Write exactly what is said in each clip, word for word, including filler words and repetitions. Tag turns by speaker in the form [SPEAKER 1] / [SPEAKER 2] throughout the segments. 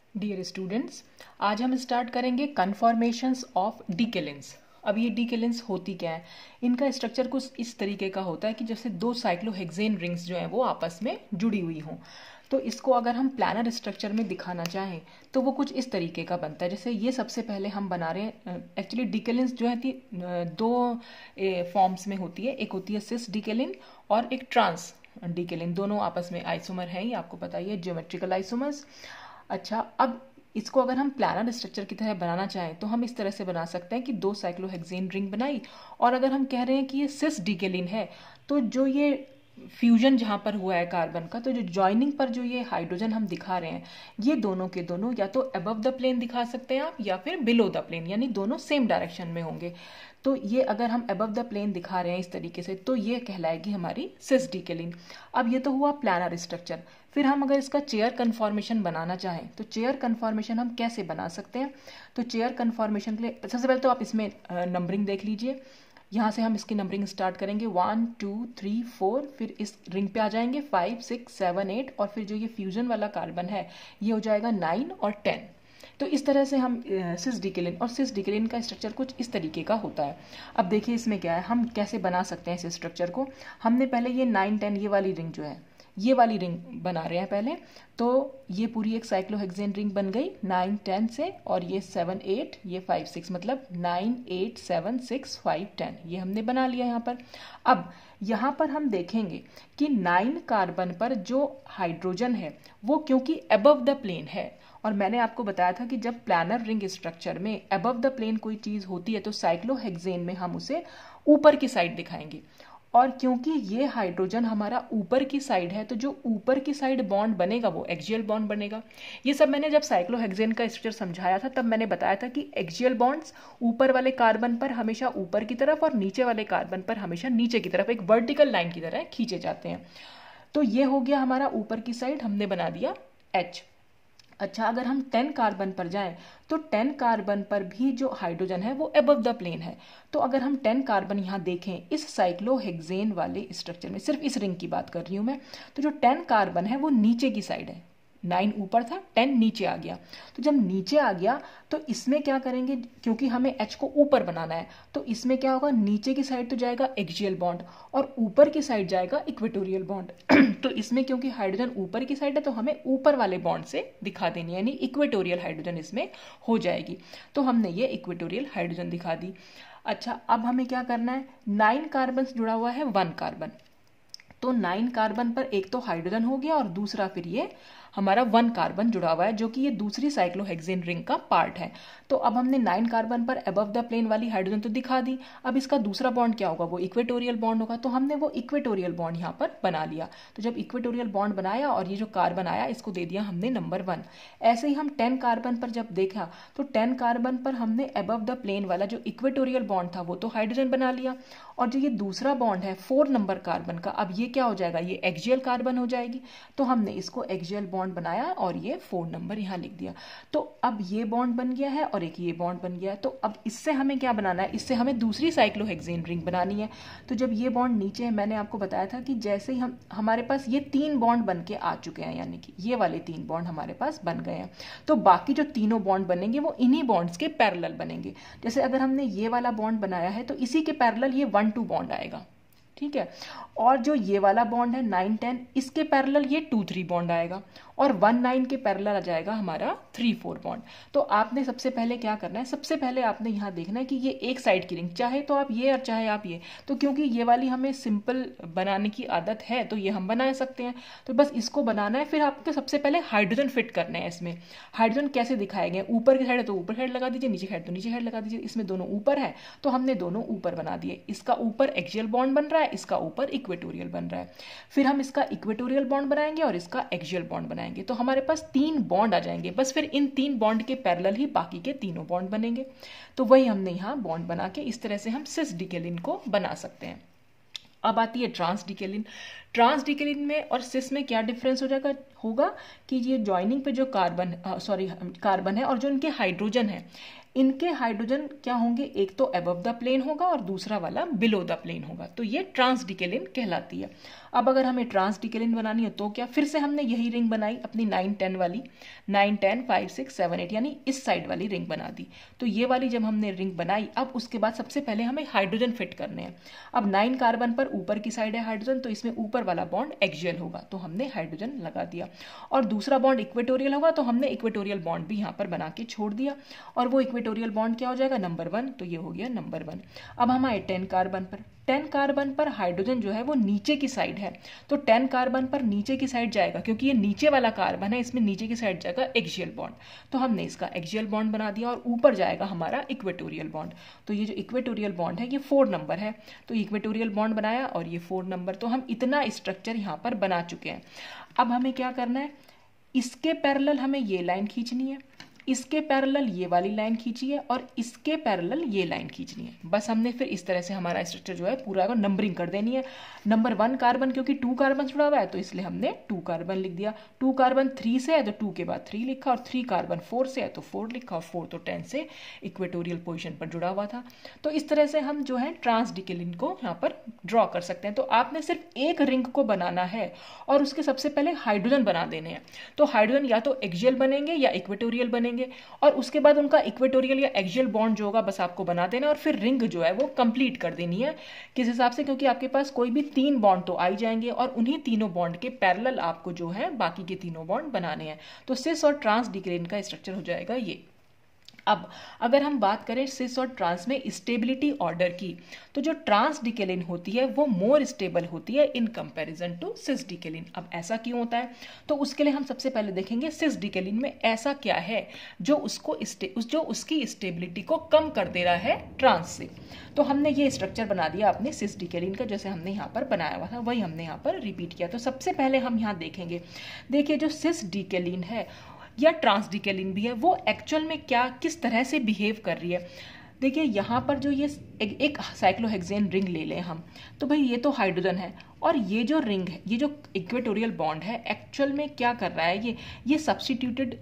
[SPEAKER 1] Dear students, आज हम start करेंगे कन्फॉर्मेशंस ऑफ डिकेलेंस। अब ये डिकेलेंस होती क्या है? इनका स्ट्रक्चर कुछ इस तरीके का होता है कि जैसे दो साइक्लोहेक्सेन रिंग्स जो हैं वो आपस में जुड़ी हुई हों। तो इसको अगर हम प्लानर स्ट्रक्चर में दिखाना चाहें तो वो कुछ इस तरीके का बनता है। जैसे ये सबसे पहले हम बना रहे हैं, एक्चुअली डिकेलेंस जो है थी दो फॉर्म्स में होती है। एक होती है सिस डिकेलिन और एक ट्रांस डिकेलिन। दोनों आपस में आइसोमर हैं, ये आपको पता ही है, ज्योमेट्रिकल आइसोमर्स। अच्छा, अब इसको अगर हम प्लानर स्ट्रक्चर की तरह बनाना चाहें तो हम इस तरह से बना सकते हैं कि दो साइक्लोहेक्सेन रिंग बनाई, और अगर हम कह रहे हैं कि ये सिस डिकेलिन है तो जो ये फ्यूजन जहां पर हुआ है कार्बन का, तो जो जॉइनिंग पर जो ये हाइड्रोजन हम दिखा रहे हैं, ये दोनों के दोनों या तो अबव द प्लेन दिखा सकते हैं आप, या फिर बिलो द प्लेन, यानी दोनों सेम डायरेक्शन में होंगे। तो ये अगर हम अबव द प्लेन दिखा रहे हैं इस तरीके से तो ये कहलाएगी हमारी सिस डिकेलिन। अब ये तो हुआ प्लानर स्ट्रक्चर। फिर हम अगर इसका चेयर कन्फॉर्मेशन बनाना चाहें तो चेयर कन्फॉर्मेशन हम कैसे बना सकते हैं? तो चेयर कन्फॉर्मेशन के लिए सबसे पहले तो आप इसमें नंबरिंग देख लीजिए। यहाँ से हम इसकी नंबरिंग स्टार्ट करेंगे, वन टू थ्री फोर, फिर इस रिंग पे आ जाएंगे फाइव सिक्स सेवन एट, और फिर जो ये फ्यूजन वाला कार्बन है ये हो जाएगा नाइन और टेन। तो इस तरह से हम सिस डिकेलिन, और सिस डिकेलिन का स्ट्रक्चर कुछ इस तरीके का होता है। अब देखिए इसमें क्या है, हम कैसे बना सकते हैं इस स्ट्रक्चर को। हमने पहले ये नाइन टेन ये वाली रिंग जो है, ये वाली रिंग बना रहे हैं पहले। तो ये पूरी एक साइक्लोहेक्सेन रिंग बन गई नाइन टेन से, और ये सेवन एट, ये फाइव सिक्स, मतलब nine eight seven six five ten, ये हमने बना लिया यहाँ पर। अब यहाँ पर हम देखेंगे कि नाइन कार्बन पर जो हाइड्रोजन है वो क्योंकि अबव द प्लेन है, और मैंने आपको बताया था कि जब प्लानर रिंग स्ट्रक्चर में अबव द प्लेन कोई चीज होती है तो साइक्लोहेक्सेन में हम उसे ऊपर की साइड दिखाएंगे। और क्योंकि ये हाइड्रोजन हमारा ऊपर की साइड है तो जो ऊपर की साइड बॉन्ड बनेगा वो एक्सियल बॉन्ड बनेगा। ये सब मैंने जब साइक्लोहेक्सेन का स्ट्रक्चर समझाया था तब मैंने बताया था कि एक्सियल बॉन्ड्स ऊपर वाले कार्बन पर हमेशा ऊपर की तरफ और नीचे वाले कार्बन पर हमेशा नीचे की तरफ एक वर्टिकल लाइन की तरह खींचे जाते हैं। तो ये हो गया हमारा ऊपर की साइड, हमने बना दिया एच। अच्छा, अगर हम टेन कार्बन पर जाएं तो टेन कार्बन पर भी जो हाइड्रोजन है वो अबव द प्लेन है। तो अगर हम टेन कार्बन यहाँ देखें इस साइक्लोहेक्सेन वाले स्ट्रक्चर में, सिर्फ इस रिंग की बात कर रही हूं मैं, तो जो टेन कार्बन है वो नीचे की साइड है। नाइन ऊपर था, टेन नीचे आ गया। तो जब नीचे आ गया तो इसमें क्या करेंगे, क्योंकि हमें एच को ऊपर बनाना है तो इसमें क्या होगा, नीचे की साइड तो जाएगा एक्सियल बॉन्ड और ऊपर की साइड जाएगा इक्वेटोरियल बॉन्ड। तो इसमें क्योंकि हाइड्रोजन ऊपर की साइड है तो हमें ऊपर वाले बॉन्ड से दिखा देनी है, यानी इक्वेटोरियल हाइड्रोजन इसमें हो जाएगी। तो हमने ये इक्वेटोरियल हाइड्रोजन दिखा दी। अच्छा, अब हमें क्या करना है, नाइन कार्बन जुड़ा हुआ है वन कार्बन, तो नाइन कार्बन पर एक तो हाइड्रोजन हो गया और दूसरा फिर ये हमारा वन कार्बन जुड़ा हुआ है जो कि ये दूसरी साइक्लोहेक्सेन रिंग का पार्ट है। तो अब हमने नाइन कार्बन पर अबव द प्लेन वाली हाइड्रोजन तो दिखा दी। अब इसका दूसरा बॉन्ड क्या होगा, वो इक्वेटोरियल बॉन्ड होगा, तो हमने वो इक्वेटोरियल बॉन्ड यहाँ पर बना लिया। तो जब इक्वेटोरियल बॉन्ड बनाया और ये जो कार्बन आया इसको दे दिया हमने नंबर वन। ऐसे ही हम टेन कार्बन पर जब देखा तो टेन कार्बन पर हमने अबव द प्लेन वाला जो इक्वेटोरियल बॉन्ड था वो तो हाइड्रोजन बना लिया, और जो ये दूसरा बॉन्ड है फोर नंबर कार्बन का, अब ये क्या हो जाएगा, ये एक्सियल कार्बन हो जाएगी। तो हमने इसको एक्सियल बॉन्ड बनाया और ये फोर नंबर यहाँ लिख दिया। तो अब ये बॉन्ड बन गया है और एक ये बॉन्ड बन गया है। तो अब इससे हमें क्या बनाना है, इससे हमें दूसरी साइक्लोहेक्सेन रिंग बनानी है। तो जब ये बॉन्ड नीचे है, मैंने आपको बताया था कि जैसे ही हम हमारे पास ये तीन बॉन्ड बन के आ चुके हैं, यानी कि ये वाले तीन बॉन्ड हमारे पास बन गए हैं, तो बाकी जो तीनों बॉन्ड बनेंगे वो इन्हीं बॉन्ड्स के पैरेलल बनेंगे। जैसे अगर हमने ये वाला बॉन्ड बनाया है तो इसी के पैरेलल ये वन टू बॉन्ड आएगा, ठीक है। और जो ये वाला बॉन्ड है नाइन टेन, इसके पैरेलल ये टू थ्री बॉन्ड आएगा, और वन नाइन के पैरेलल आ जाएगा हमारा थ्री फोर बॉन्ड। तो आपने सबसे पहले क्या करना है, सबसे पहले आपने यहाँ देखना है कि ये एक साइड की रिंग, चाहे तो आप ये और चाहे आप ये, तो क्योंकि ये वाली हमें सिंपल बनाने की आदत है तो ये हम बना सकते हैं। तो बस इसको बनाना है। फिर आपको सबसे पहले हाइड्रोजन फिट करना है इसमें। हाइड्रोजन कैसे दिखाए गए, ऊपर की साइड है तो ऊपर साइड लगा दीजिए, नीचे साइड तो नीचे साइड लगा दीजिए। इसमें दोनों ऊपर है तो हमने दोनों ऊपर बना दिए। इसका ऊपर एक्सियल बॉन्ड बन रहा है, इसका ऊपर इक्वेटोरियल बन रहा है। फिर हम इसका इक्वेटोरियल बॉन्ड बनाएंगे और इसका एक्सियल बॉन्ड बनाएंगे, तो हमारे पास तीन बॉन्ड आ जाएंगे। बस फिर इन तीन बॉन्ड के पैरेलल ही बाकी के तीनों बॉन्ड बनेंगे। तो वही हमने यहाँ बॉन्ड बना के इस तरह से हम सिस डिकेलिन को बना सकते हैं। अब आती है ट्रांस डिकेलिन। ट्रांस डिकेलिन में और सिस में क्या डिफरेंस हो जाएगा होगा कि ये जॉइनिंग पे जो कार्बन सॉरी कार्बन है और जो इनके हाइड्रोजन है, इनके हाइड्रोजन क्या होंगे, एक तो अबव द प्लेन होगा और दूसरा वाला बिलो द प्लेन होगा, तो ये ट्रांस डिकेलिन कहलाती है। अब अगर हमें ट्रांस डिकेलिन बनानी है तो क्या, फिर से हमने यही रिंग बनाई अपनी नाइन टेन वाली, nine ten five six seven eight यानी इस साइड वाली रिंग बना दी। तो ये वाली जब हमने रिंग बनाई, अब उसके बाद सबसे पहले हमें हाइड्रोजन फिट करने हैं। अब नाइन कार्बन पर ऊपर की साइड है हाइड्रोजन, तो इसमें ऊपर वाला बॉन्ड एक्सियल होगा, तो हमने हाइड्रोजन लगा दिया। और दूसरा बॉन्ड इक्वेटोरियल होगा, तो हमने इक्वेटोरियल बॉन्ड भी यहाँ पर बना के छोड़ दिया, और वो इक्वेटोरियल बॉन्ड क्या हो जाएगा, नंबर वन, तो ये हो गया नंबर वन। अब हम आए टेन कार्बन पर, टेन कार्बन पर हाइड्रोजन जो है वो नीचे की साइड है, तो टेन कार्बन पर नीचे की साइड जाएगा, क्योंकि ये नीचे वाला कार्बन है, इसमें नीचे की साइड जाएगा एक्सियल बॉन्ड, तो हमने इसका एक्सियल बॉन्ड बना दिया, और ऊपर जाएगा हमारा इक्वेटोरियल बॉन्ड। तो ये जो इक्वेटोरियल बॉन्ड है ये फोर नंबर है, तो इक्वेटोरियल बॉन्ड बनाया और ये फोर नंबर, तो हम इतना स्ट्रक्चर यहाँ पर बना चुके हैं। अब हमें क्या करना है, इसके पैरेलल हमें ये लाइन खींचनी है, इसके पैरेलल ये वाली लाइन खींची है, और इसके पैरेलल ये लाइन खींचनी है। बस हमने फिर इस तरह से हमारा स्ट्रक्चर जो है पूरा को नंबरिंग कर देनी है। नंबर वन कार्बन, क्योंकि टू कार्बन जुड़ा हुआ है तो इसलिए हमने टू कार्बन लिख दिया। टू कार्बन थ्री से है तो टू के बाद थ्री लिखा, और थ्री कार्बन फोर से है तो फोर लिखा, और फोर तो टेन से इक्वेटोरियल पोजिशन पर जुड़ा हुआ था। तो इस तरह से हम जो है ट्रांस डिकेलिन को यहाँ पर ड्रॉ कर सकते हैं। तो आपने सिर्फ एक रिंग को बनाना है और उसके सबसे पहले हाइड्रोजन बना देने हैं। तो हाइड्रोजन या तो एक्सियल बनेंगे या इक्वेटोरियल बनेंगे, और उसके बाद उनका इक्वेटोरियल या एक्सियल बॉन्ड जो होगा बस आपको बना देना, और फिर रिंग जो है वो कंप्लीट कर देनी है। किस हिसाब से, क्योंकि आपके पास कोई भी तीन बॉन्ड तो आ ही जाएंगे, और उन्हीं तीनों बॉन्ड के पैरेलल आपको जो है बाकी के तीनों बॉन्ड बनाने हैं। तो सिस और ट्रांस डिकेलिन का स्ट्रक्चर हो जाएगा ये। अब अगर हम बात करें सिस और ट्रांस में स्टेबिलिटी ऑर्डर की, तो जो ट्रांस डिकेलिन होती है वो मोर स्टेबल होती है इन कंपैरिजन टू सिस डिकेलिन। अब ऐसा क्यों होता है, तो उसके लिए हम सबसे पहले देखेंगे सिस डिकेलिन में ऐसा क्या है जो उसको उस जो उसकी स्टेबिलिटी को कम कर दे रहा है ट्रांस से। तो हमने ये स्ट्रक्चर बना दिया अपने सिस डिकेलिन का, जैसे हमने यहाँ पर बनाया हुआ था वही हमने यहाँ पर रिपीट किया। तो सबसे पहले हम यहाँ देखेंगे, देखिए जो सिस डिकेलिन है या ट्रांस डिकेलिन भी है वो एक्चुअल में क्या किस तरह से बिहेव कर रही है। देखिए यहाँ पर जो ये एक, एक साइक्लोहेक्सेन रिंग ले लें हम, तो भाई ये तो हाइड्रोजन है, और ये जो रिंग है, ये जो इक्वेटोरियल बॉन्ड है, एक्चुअल में क्या कर रहा है, ये ये सब्स्टिट्यूटेड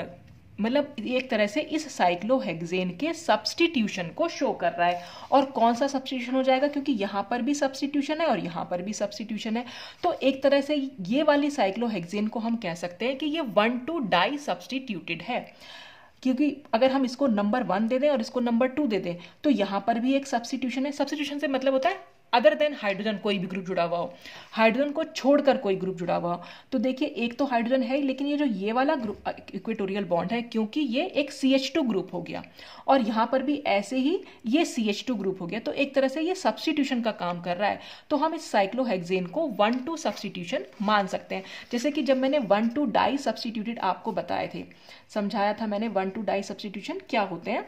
[SPEAKER 1] मतलब एक तरह से इस साइक्लोहेक्सेन के सब्स्टिट्यूशन को शो कर रहा है। और कौन सा सब्स्टिट्यूशन हो जाएगा, क्योंकि यहाँ पर भी सब्स्टिट्यूशन है और यहाँ पर भी सब्स्टिट्यूशन है, तो एक तरह से ये वाली साइक्लोहेक्सेन को हम कह सकते हैं कि ये वन टू डाई सब्स्टिट्यूटेड है। क्योंकि अगर हम इसको नंबर वन दे दें और इसको नंबर टू दे दें, तो यहाँ पर भी एक सब्स्टिट्यूशन है। सब्स्टिट्यूशन से मतलब होता है अदर देन हाइड्रोजन कोई भी ग्रुप जुड़ा हुआ हो, हाइड्रोजन को छोड़कर कोई ग्रुप जुड़ा हुआ हो। तो देखिए एक तो हाइड्रोजन है, लेकिन ये जो ये वाला ग्रुप इक्वेटोरियल बॉन्ड है, क्योंकि ये एक सी एच टू ग्रुप हो गया, और यहाँ पर भी ऐसे ही ये सी एच टू ग्रुप हो गया, तो एक तरह से ये सब्स्टिट्यूशन का काम कर रहा है। तो हम इस साइक्लोहेक्सेन को वन टू सब्स्टिट्यूशन मान सकते हैं। जैसे कि जब मैंने वन टू डाई सब्स्टिट्यूटेड आपको बताए थे, समझाया था मैंने वन टू डाई सब्स्टिट्यूशन क्या होते हैं,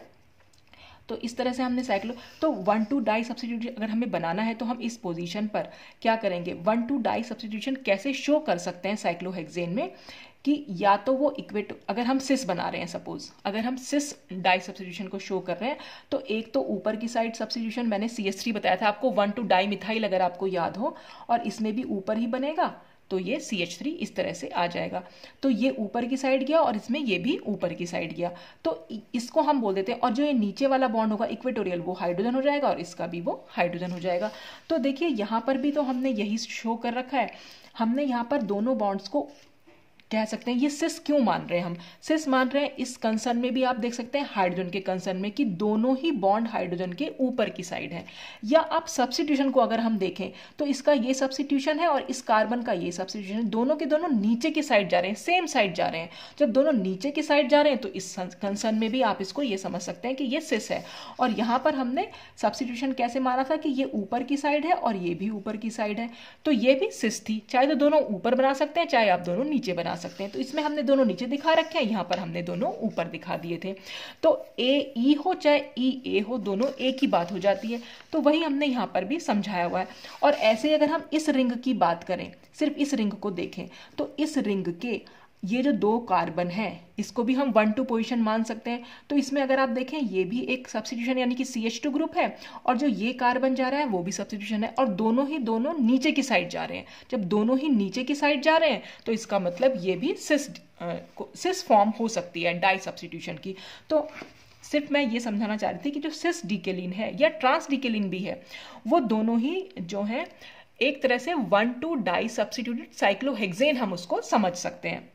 [SPEAKER 1] तो इस तरह से हमने साइक्लो तो वन टू डाई सब्स्टिट्यूशन अगर हमें बनाना है तो हम इस पोजीशन पर क्या करेंगे, वन टू डाई सब्स्टिट्यूशन कैसे शो कर सकते हैं साइक्लोहेक्सेन में, कि या तो वो इक्वेट अगर हम सिस बना रहे हैं, सपोज अगर हम सिस डाई सब्स्टिट्यूशन को शो कर रहे हैं, तो एक तो ऊपर की साइड सब्स्टिट्यूशन मैंने सी एच थ्री बताया था आपको, वन टू डाई मिथाइल अगर आपको याद हो, और इसमें भी ऊपर ही बनेगा, तो ये सी एच थ्री इस तरह से आ जाएगा। तो ये ऊपर की साइड गया और इसमें ये भी ऊपर की साइड गया, तो इसको हम बोल देते हैं। और जो ये नीचे वाला बॉन्ड होगा इक्वेटोरियल, वो हाइड्रोजन हो जाएगा और इसका भी वो हाइड्रोजन हो जाएगा। तो देखिए यहाँ पर भी तो हमने यही शो कर रखा है, हमने यहाँ पर दोनों बॉन्ड्स को कह सकते हैं। ये सिस क्यों मान रहे हैं, हम सिस मान रहे हैं इस कंसर्न में भी आप देख सकते हैं हाइड्रोजन के कंसर्न में कि दोनों ही बॉन्ड हाइड्रोजन के ऊपर की साइड है। या आप सब्स्टिट्यूशन को अगर हम देखें तो इसका ये सब्स्टिट्यूशन है और इस कार्बन का ये सब्स्टिट्यूशन है, दोनों के दोनों नीचे की साइड जा रहे हैं, सेम साइड जा रहे हैं। जब दोनों नीचे की साइड जा रहे हैं तो इस कंसर्न में भी आप इसको ये समझ सकते हैं कि ये सिस है। और यहाँ पर हमने सब्स्टिट्यूशन कैसे माना था कि ये ऊपर की साइड है और ये भी ऊपर की साइड है, तो ये भी सिस थी। चाहे तो दोनों ऊपर बना सकते हैं, चाहे आप दोनों नीचे बना सकते हैं। तो इसमें हमने दोनों नीचे दिखा रखे हैं, यहाँ पर हमने दोनों ऊपर दिखा दिए थे। तो ए ई हो चाहे ई ए हो, दोनों एक ही बात हो जाती है। तो वही हमने यहाँ पर भी समझाया हुआ है। और ऐसे अगर हम इस रिंग की बात करें, सिर्फ इस रिंग को देखें, तो इस रिंग के ये जो दो कार्बन है इसको भी हम वन टू पोजीशन मान सकते हैं। तो इसमें अगर आप देखें ये भी एक सब्स्टिट्यूशन यानी कि सी एच टू ग्रुप है, और जो ये कार्बन जा रहा है वो भी सब्स्टिट्यूशन है, और दोनों ही दोनों नीचे की साइड जा रहे हैं। जब दोनों ही नीचे की साइड जा रहे हैं तो इसका मतलब ये भी सिस सिस फॉर्म हो सकती है डाई सब्स्टिट्यूशन की। तो सिर्फ मैं ये समझाना चाह रही थी कि जो सिस डिकेलिन है या ट्रांस डिकेलिन भी है, वो दोनों ही जो है एक तरह से one two disubstituted cyclohexane हम उसको समझ सकते हैं।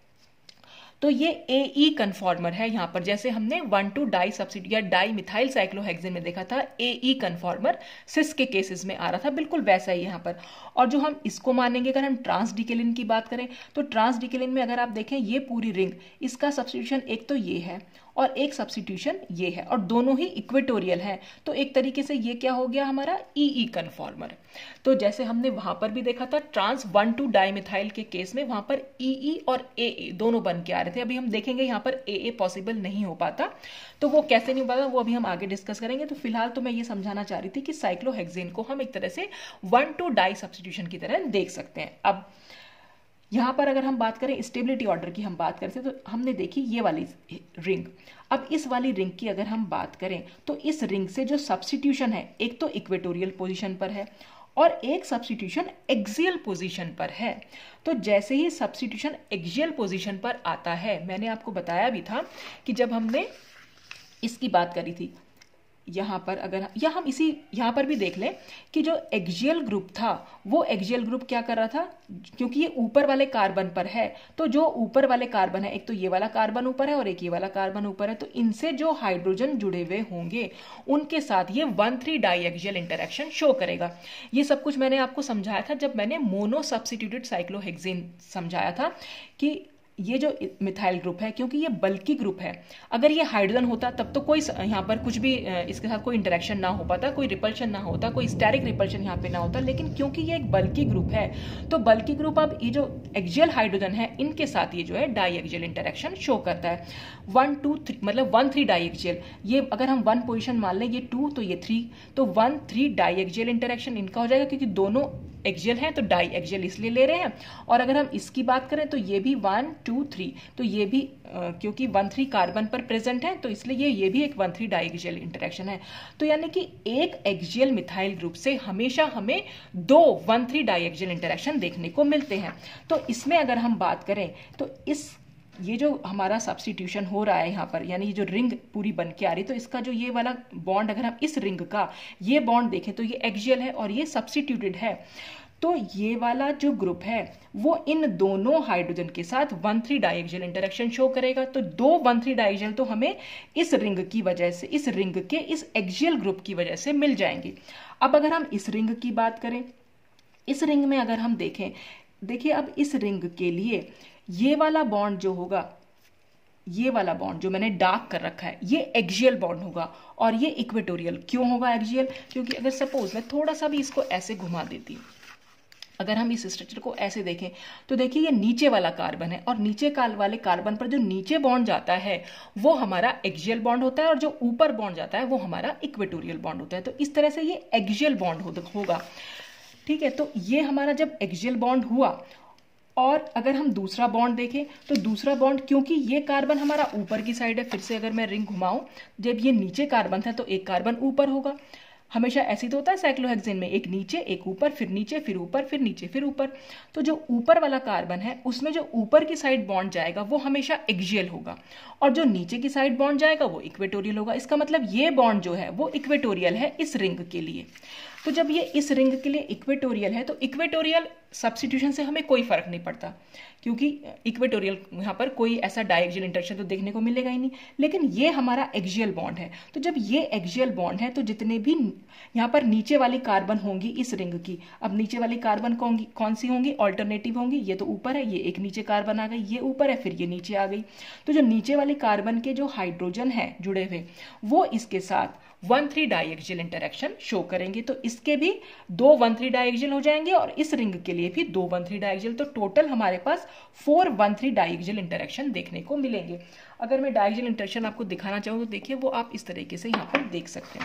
[SPEAKER 1] तो ये ए ई कन्फॉर्मर है यहाँ पर, जैसे हमने वन टू डाई सब्स्टिट्यूट या डाई मिथाइल साइक्लोहेक्सेन में देखा था ए ई कन्फॉर्मर सिस के केसेस में आ रहा था, बिल्कुल वैसा ही यहाँ पर। और जो हम इसको मानेंगे अगर हम ट्रांस डिकेलिन की बात करें, तो ट्रांस डिकेलिन में अगर आप देखें ये पूरी रिंग, इसका सब्स्टिट्यूशन एक तो ये है और एक सब्स्टिट्यूशन ये है, और दोनों ही इक्वेटोरियल है। तो एक तरीके से ये क्या हो गया हमारा ई ई कन्फॉर्मर। तो जैसे हमने वहां पर भी देखा था ट्रांस वन टू डाइमिथाइल के केस में, वहां पर ई ई और ए ए दोनों बन के आ रहे थे। अभी हम देखेंगे यहाँ पर ए ए पॉसिबल नहीं हो पाता, तो वो कैसे नहीं हो पाता वो अभी हम आगे डिस्कस करेंगे। तो फिलहाल तो मैं ये समझाना चाह रही थी कि साइक्लोहेक्सेन को हम एक तरह से वन टू डाई सब्स्टिट्यूशन की तरह देख सकते हैं। अब यहाँ पर अगर हम बात करें स्टेबिलिटी ऑर्डर की, हम बात करते हैं तो हमने देखी ये वाली रिंग। अब इस वाली रिंग की अगर हम बात करें तो इस रिंग से जो सब्स्टिट्यूशन है एक तो इक्वेटोरियल पोजीशन पर है और एक सब्स्टिट्यूशन एक्सियल पोजीशन पर है। तो जैसे ही सब्स्टिट्यूशन एक्सियल पोजीशन पर आता है, मैंने आपको बताया भी था कि जब हमने इसकी बात करी थी यहाँ पर, अगर या हम इसी यहाँ पर भी देख लें कि जो एक्सियल ग्रुप था वो एक्सियल ग्रुप क्या कर रहा था, क्योंकि ये ऊपर वाले कार्बन पर है, तो जो ऊपर वाले कार्बन है, एक तो ये वाला कार्बन ऊपर है और एक ये वाला कार्बन ऊपर है, तो इनसे जो हाइड्रोजन जुड़े हुए होंगे उनके साथ ये one three diaxial interaction show करेगा। ये सब कुछ मैंने आपको समझाया था जब मैंने मोनो सब्स्टिट्यूटेड साइक्लोहेक्सेन समझाया था कि ये जो मिथाइल ग्रुप है, क्योंकि ये बल्की ग्रुप है, अगर ये हाइड्रोजन होता तब तो कोई यहाँ पर कुछ भी इसके साथ कोई इंटरेक्शन ना हो पाता, कोई रिपल्शन ना होता, कोई स्टेरिक रिपल्शन यहाँ पे ना होता। लेकिन क्योंकि ये एक बल्की ग्रुप है, तो बल्की ग्रुप अब ये जो एक्सियल हाइड्रोजन है इनके साथ ये जो है डाई एक्सियल इंटरेक्शन शो करता है। वन टू थ्री मतलब वन थ्री डाई एक्सियल, ये अगर हम वन पोजिशन मान लें, ये टू तो ये थ्री, तो one three diaxial interaction इनका हो जाएगा, क्योंकि दोनों एक्सियल है तो डाई एक्सियल इसलिए ले रहे हैं। और अगर हम इसकी बात करें तो ये भी वन टू थ्री, तो ये भी आ, क्योंकि वन थ्री कार्बन पर प्रेजेंट है तो इसलिए ये ये भी एक one three diaxial interaction है। तो यानी कि एक एक्सियल मिथाइल ग्रुप से हमेशा हमें दो one three diaxial interaction देखने को मिलते हैं। तो इसमें अगर हम बात करें तो इस ये जो हमारा सब्स्टिट्यूशन हो रहा है यहाँ पर, यानी ये जो रिंग पूरी बन के आ रही है, तो इसका जो ये वाला बॉन्ड अगर हम इस रिंग का ये बॉन्ड देखें तो ये एक्सियल है और ये सब्स्टिट्यूटेड है। तो ये वाला जो ग्रुप है वो इन दोनों हाइड्रोजन के साथ one three diaxial interaction show करेगा। तो दो वन थ्री डाई एक्सियल तो हमें इस रिंग की वजह से, इस रिंग के इस एक्सियल ग्रुप की वजह से मिल जाएंगे। अब अगर हम इस रिंग की बात करें, इस रिंग में अगर हम देखें, देखिए अब इस रिंग के लिए ये वाला बॉन्ड जो होगा, ये वाला बॉन्ड जो मैंने डार्क कर रखा है, ये एक्सियल बॉन्ड होगा और ये इक्वेटोरियल। क्यों होगा एक्सियल? क्योंकि अगर सपोज मैं थोड़ा सा भी इसको ऐसे घुमा देती हूँ, अगर हम इस स्ट्रक्चर को ऐसे देखें तो देखिए ये नीचे वाला कार्बन है और नीचे काल वाले कार्बन पर जो नीचे बॉन्ड जाता है वो हमारा एक्सियल बॉन्ड होता है और जो ऊपर बॉन्ड जाता है वो हमारा इक्वेटोरियल बॉन्ड होता है। तो इस तरह से ये एक्सियल बॉन्ड होगा, ठीक है। तो ये हमारा जब एक्सियल बॉन्ड हुआ, और अगर हम दूसरा बॉन्ड देखें तो दूसरा बॉन्ड, क्योंकि ये कार्बन हमारा ऊपर की साइड है, फिर से अगर मैं रिंग घुमाऊं, जब ये नीचे कार्बन था तो एक कार्बन ऊपर होगा। हमेशा ऐसे तो होता है साइक्लोहेक्सेन में, एक नीचे एक ऊपर, फिर नीचे फिर ऊपर, फिर नीचे फिर ऊपर। तो जो ऊपर वाला कार्बन है उसमें जो ऊपर की साइड बॉन्ड जाएगा वो हमेशा एक्सियल होगा और जो नीचे की साइड बॉन्ड जाएगा वो इक्वेटोरियल होगा। इसका मतलब ये बॉन्ड जो है वो इक्वेटोरियल है इस रिंग के लिए। तो जब ये इस रिंग के लिए इक्वेटोरियल है तो इक्वेटोरियल सब्स्टिट्यूशन से हमें कोई फर्क नहीं पड़ता, क्योंकि इक्वेटोरियल यहाँ पर कोई ऐसा डायएक्सियल इंटरेक्शन तो देखने को मिलेगा ही नहीं। लेकिन ये हमारा एक्सियल बॉन्ड है, तो जब ये एक्सियल बॉन्ड है तो जितने भी यहाँ पर नीचे वाली कार्बन होंगी इस रिंग की, अब नीचे वाली कार्बन कौन कौन सी होंगी? ऑल्टरनेटिव होंगी। ये तो ऊपर है, ये एक नीचे कार्बन आ गई, ये ऊपर है, फिर ये नीचे आ गई। तो जो नीचे वाली कार्बन के जो हाइड्रोजन है जुड़े हुए वो इसके साथ one three diaxial interaction show करेंगे। तो इसके भी दो वन थ्री डाइएक्सियल हो जाएंगे और इस रिंग के लिए भी दो वन थ्री डाइएक्सियल। तो टोटल हमारे पास four one three diaxial interaction देखने को मिलेंगे। अगर मैं डाइएक्सियल इंटरेक्शन आपको दिखाना चाहूँ तो देखिए वो आप इस तरीके से यहाँ पर देख सकते हैं।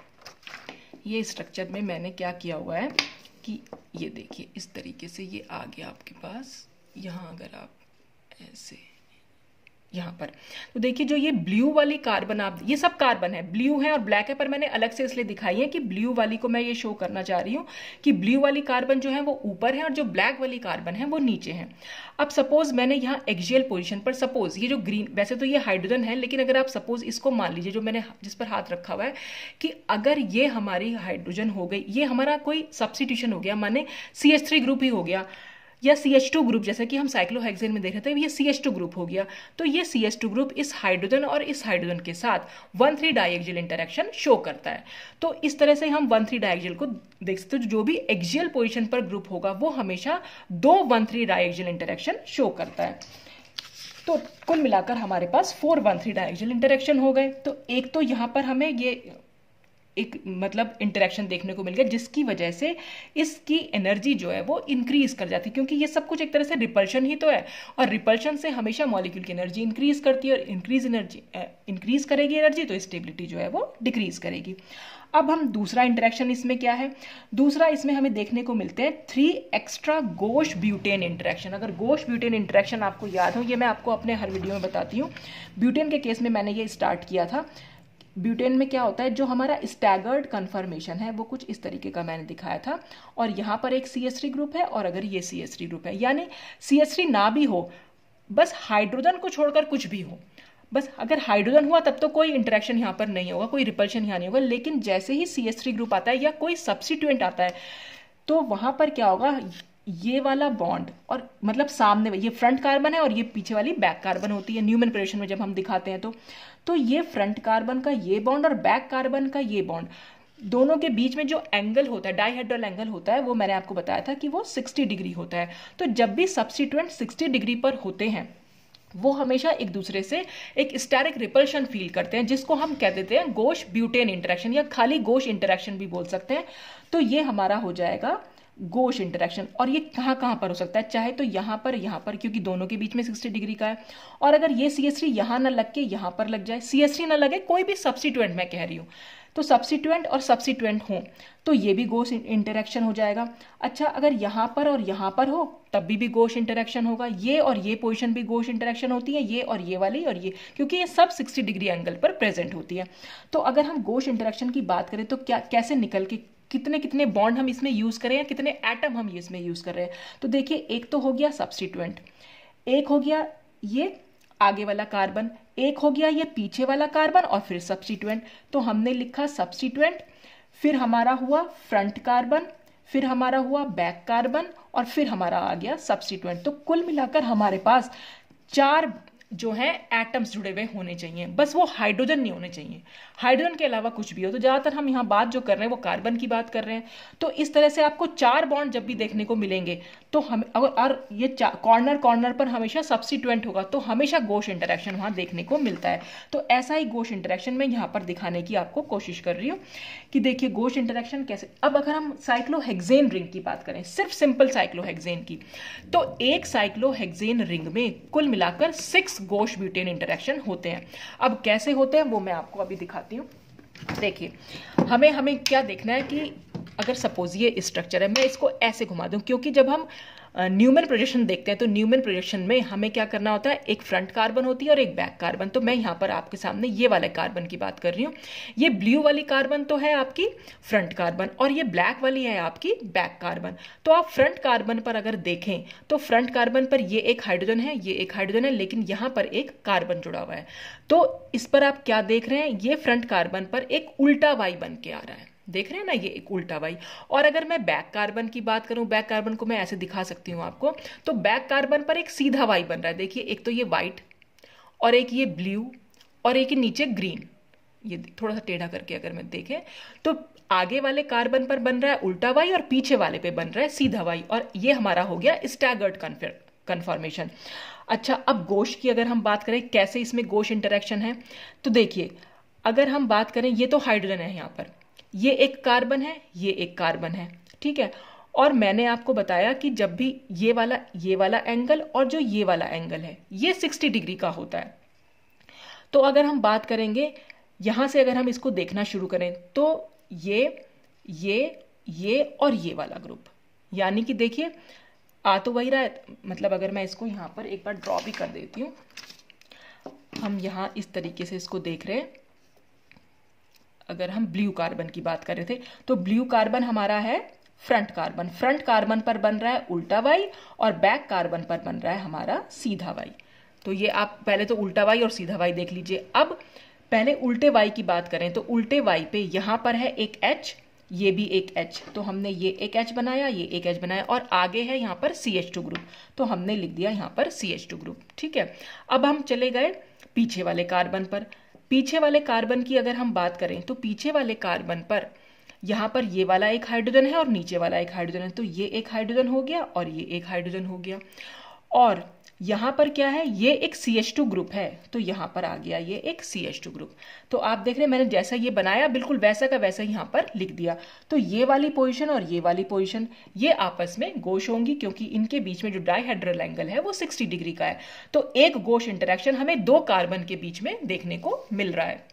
[SPEAKER 1] देखिए ये स्ट्रक्चर में मैंने क्या किया हुआ है कि ये देखिए इस तरीके से ये आ गया आपके पास। यहाँ अगर आप ऐसे यहाँ पर। तो देखिए जो ये ब्लू वाली कार्बन, आप ये सब कार्बन है, ब्लू है और ब्लैक है, पर मैंने अलग से इसलिए दिखाई है कि ब्लू वाली को मैं ये शो करना चाह रही हूँ कि ब्लू वाली कार्बन जो है वो ऊपर है और जो ब्लैक वाली कार्बन है वो नीचे है। अब सपोज मैंने यहाँ एक्सियल पोजीशन पर, सपोज ये जो ग्रीन, वैसे तो ये हाइड्रोजन है, लेकिन अगर आप सपोज इसको मान लीजिए, जो मैंने जिस पर हाथ रखा हुआ है, कि अगर ये हमारी हाइड्रोजन हो गई, ये हमारा कोई सब्स्टिट्यूशन हो गया, माने सी एच थ्री ग्रुप ही हो गया, या सी एच टू ग्रुप, जैसे कि हम साइक्लोहेक्सेन में देख रहे थे, ये सी एच टू ग्रुप हो गया, तो ये सी एच टू ग्रुप इस हाइड्रोजन और इस हाइड्रोजन के साथ one three diaxial interaction show करता है। तो इस तरह से हम वन थ्री डाइएक्सियल को देख सकते हो, जो भी एक्सियल पोजीशन पर ग्रुप होगा वो हमेशा दो one three diaxial interaction show करता है। तो कुल मिलाकर हमारे पास four one three diaxial interaction हो गए। तो एक तो यहाँ पर हमें ये एक मतलब इंटरेक्शन देखने को मिल गया, जिसकी वजह से इसकी एनर्जी जो है वो इंक्रीज कर जाती है, क्योंकि ये सब कुछ एक तरह से रिपल्शन ही तो है, और रिपल्शन से हमेशा मॉलिक्यूल की एनर्जी इंक्रीज करती है, और इंक्रीज एनर्जी इंक्रीज करेगी एनर्जी, तो स्टेबिलिटी जो है वो डिक्रीज करेगी। अब हम दूसरा इंटरेक्शन इसमें क्या है, दूसरा इसमें हमें देखने को मिलते हैं three extra gauche butane interaction. अगर गोश ब्यूटेन इंटरेक्शन आपको याद हो, ये मैं आपको अपने हर वीडियो में बताती हूँ। ब्यूटेन के केस में मैंने ये स्टार्ट किया था। ब्यूटेन में क्या होता है, जो हमारा स्टैगर्ड कन्फर्मेशन है वो कुछ इस तरीके का मैंने दिखाया था, और यहाँ पर एक सी एच थ्री ग्रुप है, और अगर ये सी एच थ्री ग्रुप है, यानी सी एच थ्री ना भी हो, बस हाइड्रोजन को छोड़कर कुछ भी हो, बस अगर हाइड्रोजन हुआ तब तो कोई इंटरेक्शन यहाँ पर नहीं होगा, कोई रिपल्शन यहाँ नहीं होगा, लेकिन जैसे ही सी एच थ्री ग्रुप आता है या कोई सब्स्टिट्यूएंट आता है, तो वहां पर क्या होगा, ये वाला बॉन्ड, और मतलब सामने ये फ्रंट कार्बन है और ये पीछे वाली बैक कार्बन होती है न्यूमन प्रोजेक्शन में जब हम दिखाते हैं तो तो ये फ्रंट कार्बन का ये बॉन्ड और बैक कार्बन का ये बॉन्ड, दोनों के बीच में जो एंगल होता है, डाइहेड्रल एंगल होता है, वो मैंने आपको बताया था कि वो साठ डिग्री होता है। तो जब भी सब्स्टिट्यूएंट साठ डिग्री पर होते हैं, वो हमेशा एक दूसरे से एक स्टेरिक रिपल्शन फील करते हैं, जिसको हम कह देते हैं गोश ब्यूटेन इंटरेक्शन, या खाली गोश इंटरेक्शन भी बोल सकते हैं। तो ये हमारा हो जाएगा गोश इंटरेक्शन। और ये कहाँ कहाँ पर हो सकता है, चाहे तो यहाँ पर, यहाँ पर, क्योंकि दोनों के बीच में साठ डिग्री का है, और अगर ये सी एच थ्री यहाँ ना लग के यहाँ पर लग जाए, सी एच थ्री ना लगे, कोई भी सब्स्टिट्यूएंट मैं कह रही हूँ, तो सब्स्टिट्यूएंट और सब्स्टिट्यूएंट हो तो ये भी गोश इंटरेक्शन हो जाएगा। अच्छा, अगर यहाँ पर और यहाँ पर हो तब भी भी गोश इंटरेक्शन होगा, ये और ये पोजीशन भी गोश इंटरेक्शन होती है, ये और ये वाली और ये, क्योंकि ये सब साठ डिग्री एंगल पर प्रेजेंट होती है। तो अगर हम गोश इंटरेक्शन की बात करें तो क्या कैसे निकल के कितने कितने बॉन्ड हम इसमें यूज करें, या कितने एटम हम इसमें यूज कर रहे हैं, तो देखिए एक तो हो गया सब्स्टिट्यूएंट, एक हो गया ये आगे वाला कार्बन, एक हो गया ये पीछे वाला कार्बन, और फिर सब्स्टिट्यूएंट। तो हमने लिखा सब्स्टिट्यूएंट, फिर हमारा हुआ फ्रंट कार्बन, फिर हमारा हुआ बैक कार्बन, और फिर हमारा आ गया सब्स्टिट्यूएंट। तो कुल मिलाकर हमारे पास चार जो है एटम्स जुड़े हुए होने चाहिए, बस वो हाइड्रोजन नहीं होने चाहिए, हाइड्रोजन के अलावा कुछ भी हो। तो ज्यादातर हम यहाँ बात जो कर रहे हैं वो कार्बन की बात कर रहे हैं। तो इस तरह से आपको चार बॉन्ड जब भी देखने को मिलेंगे तो हम अगर और ये कॉर्नर कॉर्नर पर हमेशा सब्स्टिट्यूएंट होगा, तो हमेशा गोश इंटरेक्शन वहां देखने को मिलता है। तो ऐसा ही गोश इंटरेक्शन मैं यहाँ पर दिखाने की आपको कोशिश कर रही हूँ कि देखिए गोश इंटरेक्शन कैसे। अब अगर हम साइक्लोहेक्सेन रिंग की बात करें, सिर्फ सिंपल साइक्लोहेक्सेन की, तो एक साइक्लोहेक्सेन रिंग में कुल मिलाकर सिक्स गोश ब्यूटेन इंटरेक्शन होते हैं। अब कैसे होते हैं वो मैं आपको अभी दिखाती हूँ। देखिए हमें हमें क्या देखना है कि अगर सपोज ये स्ट्रक्चर है, मैं इसको ऐसे घुमा दूं, क्योंकि जब हम न्यूमन प्रोजेक्शन देखते हैं तो न्यूमन प्रोजेक्शन में हमें क्या करना होता है, एक फ्रंट कार्बन होती है और एक बैक कार्बन। तो मैं यहाँ पर आपके सामने ये वाले कार्बन की बात कर रही हूँ। ये ब्लू वाली कार्बन तो है आपकी फ्रंट कार्बन, और ये ब्लैक वाली है आपकी बैक कार्बन। तो आप फ्रंट कार्बन पर अगर देखें तो फ्रंट कार्बन पर ये एक हाइड्रोजन है, ये एक हाइड्रोजन है, लेकिन यहाँ पर एक कार्बन जुड़ा हुआ है। तो इस पर आप क्या देख रहे हैं, ये फ्रंट कार्बन पर एक उल्टा वाई बन के आ रहा है, देख रहे हैं ना, ये एक उल्टा वाई। और अगर मैं बैक कार्बन की बात करूं, बैक कार्बन को मैं ऐसे दिखा सकती हूं आपको, तो बैक कार्बन पर एक सीधा वाई बन रहा है। देखिए एक तो ये व्हाइट, और एक ये ब्लू, और एक नीचे ग्रीन। ये थोड़ा सा टेढ़ा करके अगर मैं देखें तो आगे वाले कार्बन पर बन रहा है उल्टा वाई, और पीछे वाले पे बन रहा है सीधा वाई, और ये हमारा हो गया स्टैगर्ड कन्फर्मेशन। अच्छा, अब गोश की अगर हम बात करें कैसे इसमें गोश इंटरेक्शन है, तो देखिए अगर हम बात करें, ये तो हाइड्रोजन है यहाँ पर, ये एक कार्बन है, ये एक कार्बन है, ठीक है। और मैंने आपको बताया कि जब भी ये वाला ये वाला एंगल और जो ये वाला एंगल है ये साठ डिग्री का होता है। तो अगर हम बात करेंगे यहां से, अगर हम इसको देखना शुरू करें तो ये ये ये और ये वाला ग्रुप, यानी कि देखिए आ तो वही रहा है, मतलब अगर मैं इसको यहाँ पर एक बार ड्रॉ भी कर देती हूँ, हम यहाँ इस तरीके से इसको देख रहे हैं। अगर हम ब्लू कार्बन की बात कर रहे थे तो ब्लू कार्बन हमारा है फ्रंट कार्बन, फ्रंट कार्बन पर बन रहा है उल्टा वाई और बैक कार्बन पर बन रहा है हमारा सीधा वाई। तो ये आप पहले तो उल्टा वाई और सीधा वाई देख लीजिए। अब पहले उल्टे वाई की बात करें तो उल्टे वाई पे यहाँ पर है एक H, ये भी एक H, तो हमने ये एक H बनाया, ये एक H बनाया और आगे है यहाँ पर सी एच टू ग्रुप, तो हमने लिख दिया यहाँ पर सी एच टू ग्रुप। ठीक है, अब हम चले गए पीछे वाले कार्बन पर। पीछे वाले कार्बन की अगर हम बात करें तो पीछे वाले कार्बन पर यहाँ पर ये वाला एक हाइड्रोजन है और नीचे वाला एक हाइड्रोजन है, तो ये एक हाइड्रोजन हो गया और ये एक हाइड्रोजन हो गया। और यहाँ पर क्या है, ये एक सी एच टू ग्रुप है, तो यहाँ पर आ गया ये एक सी एच टू ग्रुप। तो आप देख रहे हैं मैंने जैसा ये बनाया बिल्कुल वैसा का वैसा यहाँ पर लिख दिया। तो ये वाली पोजीशन और ये वाली पोजीशन ये आपस में गोश होंगी, क्योंकि इनके बीच में जो डाइहेड्रल एंगल है वो साठ डिग्री का है। तो एक गोश इंटरेक्शन हमें दो कार्बन के बीच में देखने को मिल रहा है।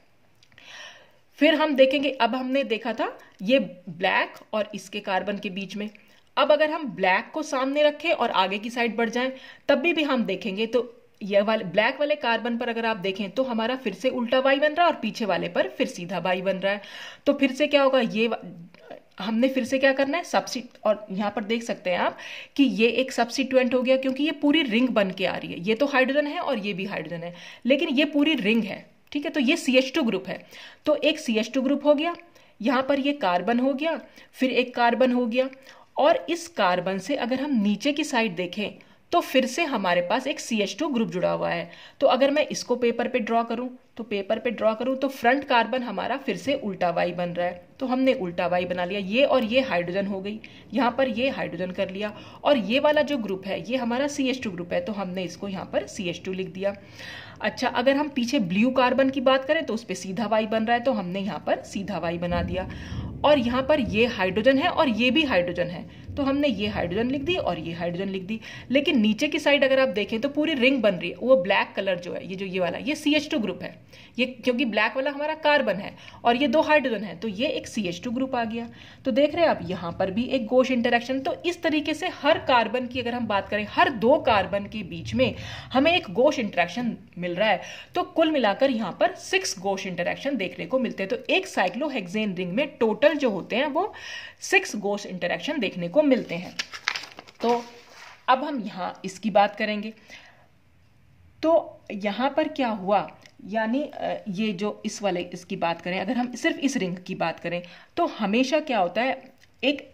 [SPEAKER 1] फिर हम देखेंगे, अब हमने देखा था ये ब्लैक और इसके कार्बन के बीच में। अब अगर हम ब्लैक को सामने रखें और आगे की साइड बढ़ जाएं तब भी भी हम देखेंगे तो ये वाले ब्लैक वाले कार्बन पर अगर आप देखें तो हमारा फिर से उल्टा वाई बन रहा है और पीछे वाले पर फिर सीधा वाई बन रहा है। तो फिर से क्या होगा, ये हमने फिर से क्या करना है सब्सिट, और यहाँ पर देख सकते हैं आप कि ये एक सब्सिट्यूएंट हो गया, क्योंकि ये पूरी रिंग बन के आ रही है। ये तो हाइड्रोजन है और ये भी हाइड्रोजन है, लेकिन ये पूरी रिंग है। ठीक है, तो ये सी एच टू ग्रुप है, तो एक सी एच टू ग्रुप हो गया, यहाँ पर ये कार्बन हो गया, फिर एक कार्बन हो गया, और इस कार्बन से अगर हम नीचे की साइड देखें तो फिर से हमारे पास एक सी एच टू ग्रुप जुड़ा हुआ है। तो अगर मैं इसको पेपर पे ड्रॉ करूं तो पेपर पे ड्रॉ करूं तो फ्रंट कार्बन हमारा फिर से उल्टा वाई बन रहा है, तो हमने उल्टा वाई बना लिया। ये और ये हाइड्रोजन हो गई, यहाँ पर ये हाइड्रोजन कर लिया, और ये वाला जो ग्रुप है ये हमारा सी एच टू ग्रुप है, तो हमने इसको यहाँ पर सी एच टू लिख दिया। अच्छा, अगर हम पीछे ब्लू कार्बन की बात करें तो उस पर सीधा वाई बन रहा है, तो हमने यहाँ पर सीधा वाई बना दिया। और यहाँ पर ये हाइड्रोजन है और ये भी हाइड्रोजन है, तो हमने ये हाइड्रोजन लिख दी और ये हाइड्रोजन लिख दी। लेकिन नीचे की साइड अगर आप देखें तो पूरी रिंग बन रही है, वो ब्लैक कलर जो है, ये जो ये वाला ये सी एच टू ग्रुप है, ये क्योंकि ब्लैक वाला हमारा कार्बन है और ये दो हाइड्रोजन है, तो ये एक सी एच टू ग्रुप आ गया। तो देख रहे हैं आप यहाँ पर भी एक गोश इंटरेक्शन। तो इस तरीके से हर कार्बन की अगर हम बात करें, हर दो कार्बन के बीच में हमें एक गोश इंटरेक्शन मिल रहा है। तो कुल मिलाकर यहाँ पर सिक्स गोश इंटरेक्शन देखने को मिलते हैं। तो एक साइक्लोहेक्सेन रिंग में टोटल जो होते हैं वो सिक्स गोश इंटरेक्शन देखने को मिलते हैं। तो अब हम यहां इसकी बात करेंगे। तो यहां पर क्या हुआ, यानी ये जो इस वाले इसकी बात करें, अगर हम सिर्फ इस रिंग की बात करें तो हमेशा क्या होता है, एक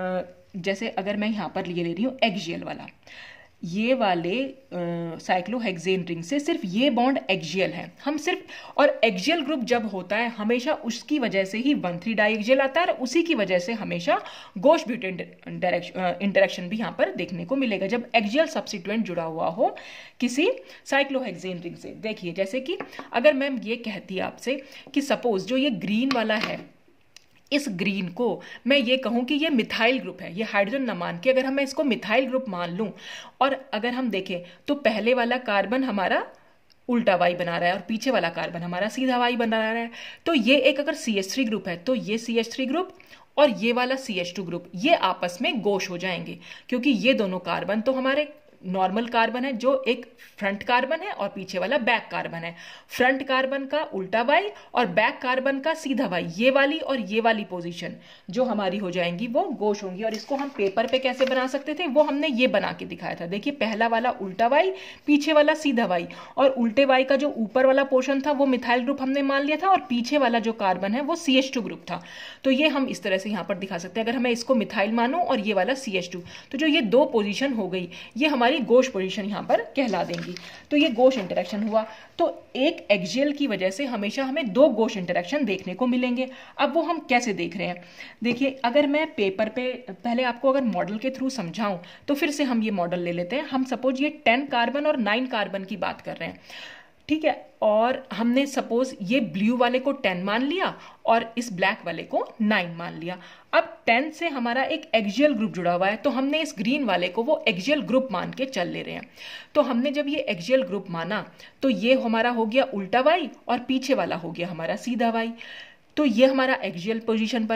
[SPEAKER 1] जैसे अगर मैं यहां पर लिए ले रही हूं एक्सियल वाला, ये वाले साइक्लोहेक्सेन रिंग से सिर्फ ये बॉन्ड एक्सियल है, हम सिर्फ, और एक्सियल ग्रुप जब होता है हमेशा उसकी वजह से ही वन थ्री डाइएक्सियल आता है, और उसी की वजह से हमेशा गोश ब्यूटेन इंटरेक्शन भी यहाँ पर देखने को मिलेगा जब एक्सियल सब्स्टिट्यूएंट जुड़ा हुआ हो किसी साइक्लोहेक्सेन रिंग से। देखिए जैसे कि अगर मैम ये कहती है आपसे कि सपोज जो ये ग्रीन वाला है, इस ग्रीन को मैं ये कहूं कि ये मिथाइल ग्रुप है, ये हाइड्रोजन न मान के अगर हम इसको मिथाइल ग्रुप मान लूं, और अगर हम देखें तो पहले वाला कार्बन हमारा उल्टा वाई बना रहा है और पीछे वाला कार्बन हमारा सीधा वाई बना रहा है, तो ये एक अगर सी एच थ्री ग्रुप है तो ये सी एच थ्री ग्रुप और ये वाला सी एच टू ग्रुप ये आपस में गोश हो जाएंगे, क्योंकि ये दोनों कार्बन तो हमारे नॉर्मल कार्बन है जो एक फ्रंट कार्बन है और पीछे वाला बैक कार्बन है। फ्रंट कार्बन का उल्टा वाई और बैक कार्बन का सीधा वाई, ये वाली और ये वाली पोजीशन जो हमारी हो जाएंगी वो गोश होंगी। और इसको हम पेपर पे कैसे बना सकते थे, वो हमने ये बना के दिखाया था। देखिए पहला वाला उल्टा वाई, पीछे वाला सीधा वाई, और उल्टे वाई का जो ऊपर वाला पोर्शन था वो मिथाइल ग्रुप हमने मान लिया था और पीछे वाला जो कार्बन है वो सी एच टू ग्रुप था। तो ये हम इस तरह से यहाँ पर दिखा सकते हैं, अगर मैं इसको मिथाइल मानूं और ये वाला सी एच टू, तो जो ये दो पोजिशन हो गई ये हमारी गोश पोजीशन यहां पर कहला देंगी। तो ये गोश इंटरेक्शन हुआ। तो एक एक्सियल की वजह से हमेशा हमें दो गोश इंटरेक्शन देखने को मिलेंगे। अब वो हम कैसे देख रहे हैं, देखिए अगर मैं पेपर पे पहले आपको अगर मॉडल के थ्रू समझाऊं तो फिर से हम ये मॉडल ले लेते हैं। हम सपोज ये टेन कार्बन और नाइन कार्बन की बात कर रहे हैं, ठीक है, और हमने सपोज ये ब्लू वाले को टेन मान लिया और इस ब्लैक वाले को नाइन मान लिया। अब टेन से हमारा एक एक्सियल ग्रुप जुड़ा हुआ है, तो हमने इस ग्रीन वाले को वो एक्सियल ग्रुप मान के चल ले रहे हैं। तो हमने जब ये एक्सियल ग्रुप माना तो ये हमारा हो गया उल्टा वाई और पीछे वाला हो गया हमारा सीधा वाई। तो ये हमारा एक्सियल पोजीशन पर है।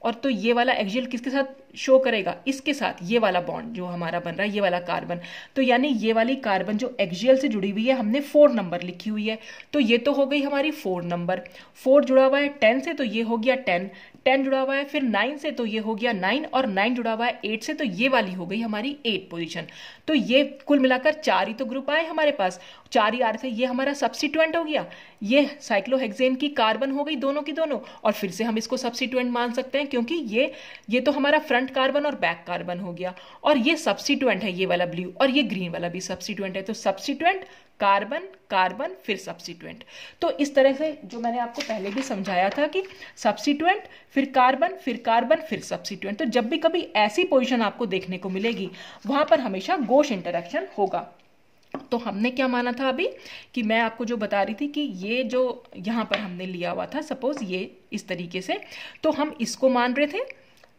[SPEAKER 1] और तो ये वाला एक्सियल किसके साथ शो करेगा, इसके साथ, ये वाला बॉन्ड जो हमारा बन रहा है, ये वाला कार्बन। तो यानी ये वाली कार्बन जो एक्सियल से जुड़ी हुई है हमने फोर नंबर लिखी हुई है, तो ये तो हो गई हमारी फोर नंबर। फोर जुड़ा हुआ है टेन से तो ये हो गया टेन, टेन जुड़ा हुआ है फिर नाइन से तो ये हो गया नाइन, और नाइन जुड़ा हुआ है एट से तो ये वाली हो गई हमारी एट पोजीशन। तो ये कुल मिलाकर चार ही तो ग्रुप आए हमारे पास, चार ही आ रहे थे, ये हमारा सब्स्टिट्यूएंट हो गया, ये साइक्लोहेक्सेन की कार्बन हो गई दोनों की दोनों, और फिर से हम इसको सब्स्टिट्यूएंट मान सकते हैं क्योंकि ये ये तो हमारा फ्रंट कार्बन और बैक कार्बन हो गया, और ये सब्स्टिट्यूएंट है, ये वाला ब्लू, और ये ग्रीन वाला भी सब्स्टिट्यूएंट है। तो सब्स्टिट्यूएंट कार्बन कार्बन फिर सब्स्टिट्यूएंट। तो इस तरह से जो मैंने आपको पहले भी समझाया था कि सब्स्टिट्यूएंट फिर कार्बन फिर कार्बन फिर सब्स्टिट्यूएंट। तो जब भी कभी ऐसी पोजीशन आपको देखने को मिलेगी वहां पर हमेशा गॉस इंटरेक्शन होगा। तो हमने क्या माना था अभी कि मैं आपको जो बता रही थी कि ये जो यहां पर हमने लिया हुआ था, सपोज ये इस तरीके से, तो हम इसको मान रहे थे,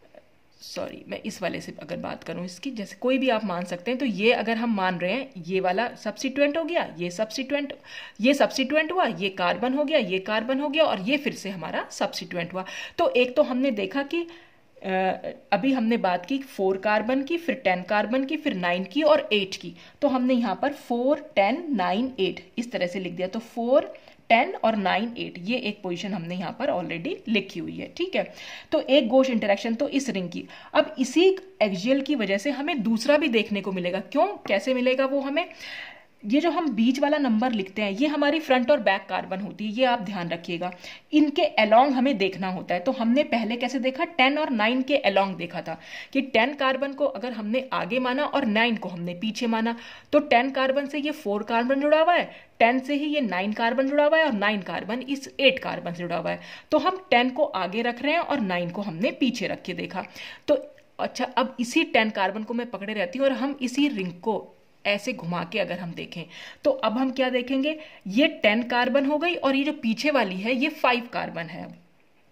[SPEAKER 1] सॉरी मैं इस वाले से अगर बात करूं इसकी, जैसे कोई भी आप मान सकते हैं, तो ये अगर हम मान रहे हैं ये वाला सब्स्टिट्यूएंट हो गया, ये सब्स्टिट्यूएंट ये सब्स्टिट्यूएंट हुआ, ये कार्बन हो गया, ये कार्बन हो गया, और ये फिर से हमारा सब्स्टिट्यूएंट हुआ। तो एक तो हमने देखा कि Uh, अभी हमने बात की फोर कार्बन की, फिर टेन कार्बन की, फिर नाइन की और एट की, तो हमने यहाँ पर फोर टेन नाइन एट इस तरह से लिख दिया। तो फोर टेन और नाइन एट ये एक पोजीशन हमने यहाँ पर ऑलरेडी लिखी हुई है, ठीक है। तो एक गॉस इंटरेक्शन तो इस रिंग की। अब इसी एक्सियल की वजह से हमें दूसरा भी देखने को मिलेगा। क्यों, कैसे मिलेगा वो हमें, ये जो हम बीच वाला नंबर लिखते हैं ये हमारी फ्रंट और बैक कार्बन होती है, ये आप ध्यान रखिएगा, इनके अलोंग हमें देखना होता है। तो हमने पहले कैसे देखा, टेन और नाइन के अलोंग देखा था कि टेन कार्बन को अगर हमने आगे माना और नाइन को हमने पीछे माना, तो टेन कार्बन से ये फोर कार्बन जुड़ा हुआ है, टेन से ही ये नाइन कार्बन जुड़ा हुआ है, और नाइन कार्बन इस एट कार्बन से जुड़ा हुआ है। तो हम टेन को आगे रख रहे हैं और नाइन को हमने पीछे रख के देखा। तो अच्छा, अब इसी टेन कार्बन को मैं पकड़े रहती हूँ और हम इसी रिंग को ऐसे घुमा के अगर हम देखें तो अब हम क्या देखेंगे, ये टेन कार्बन हो गई और ये जो पीछे वाली है ये फाइव कार्बन है। अब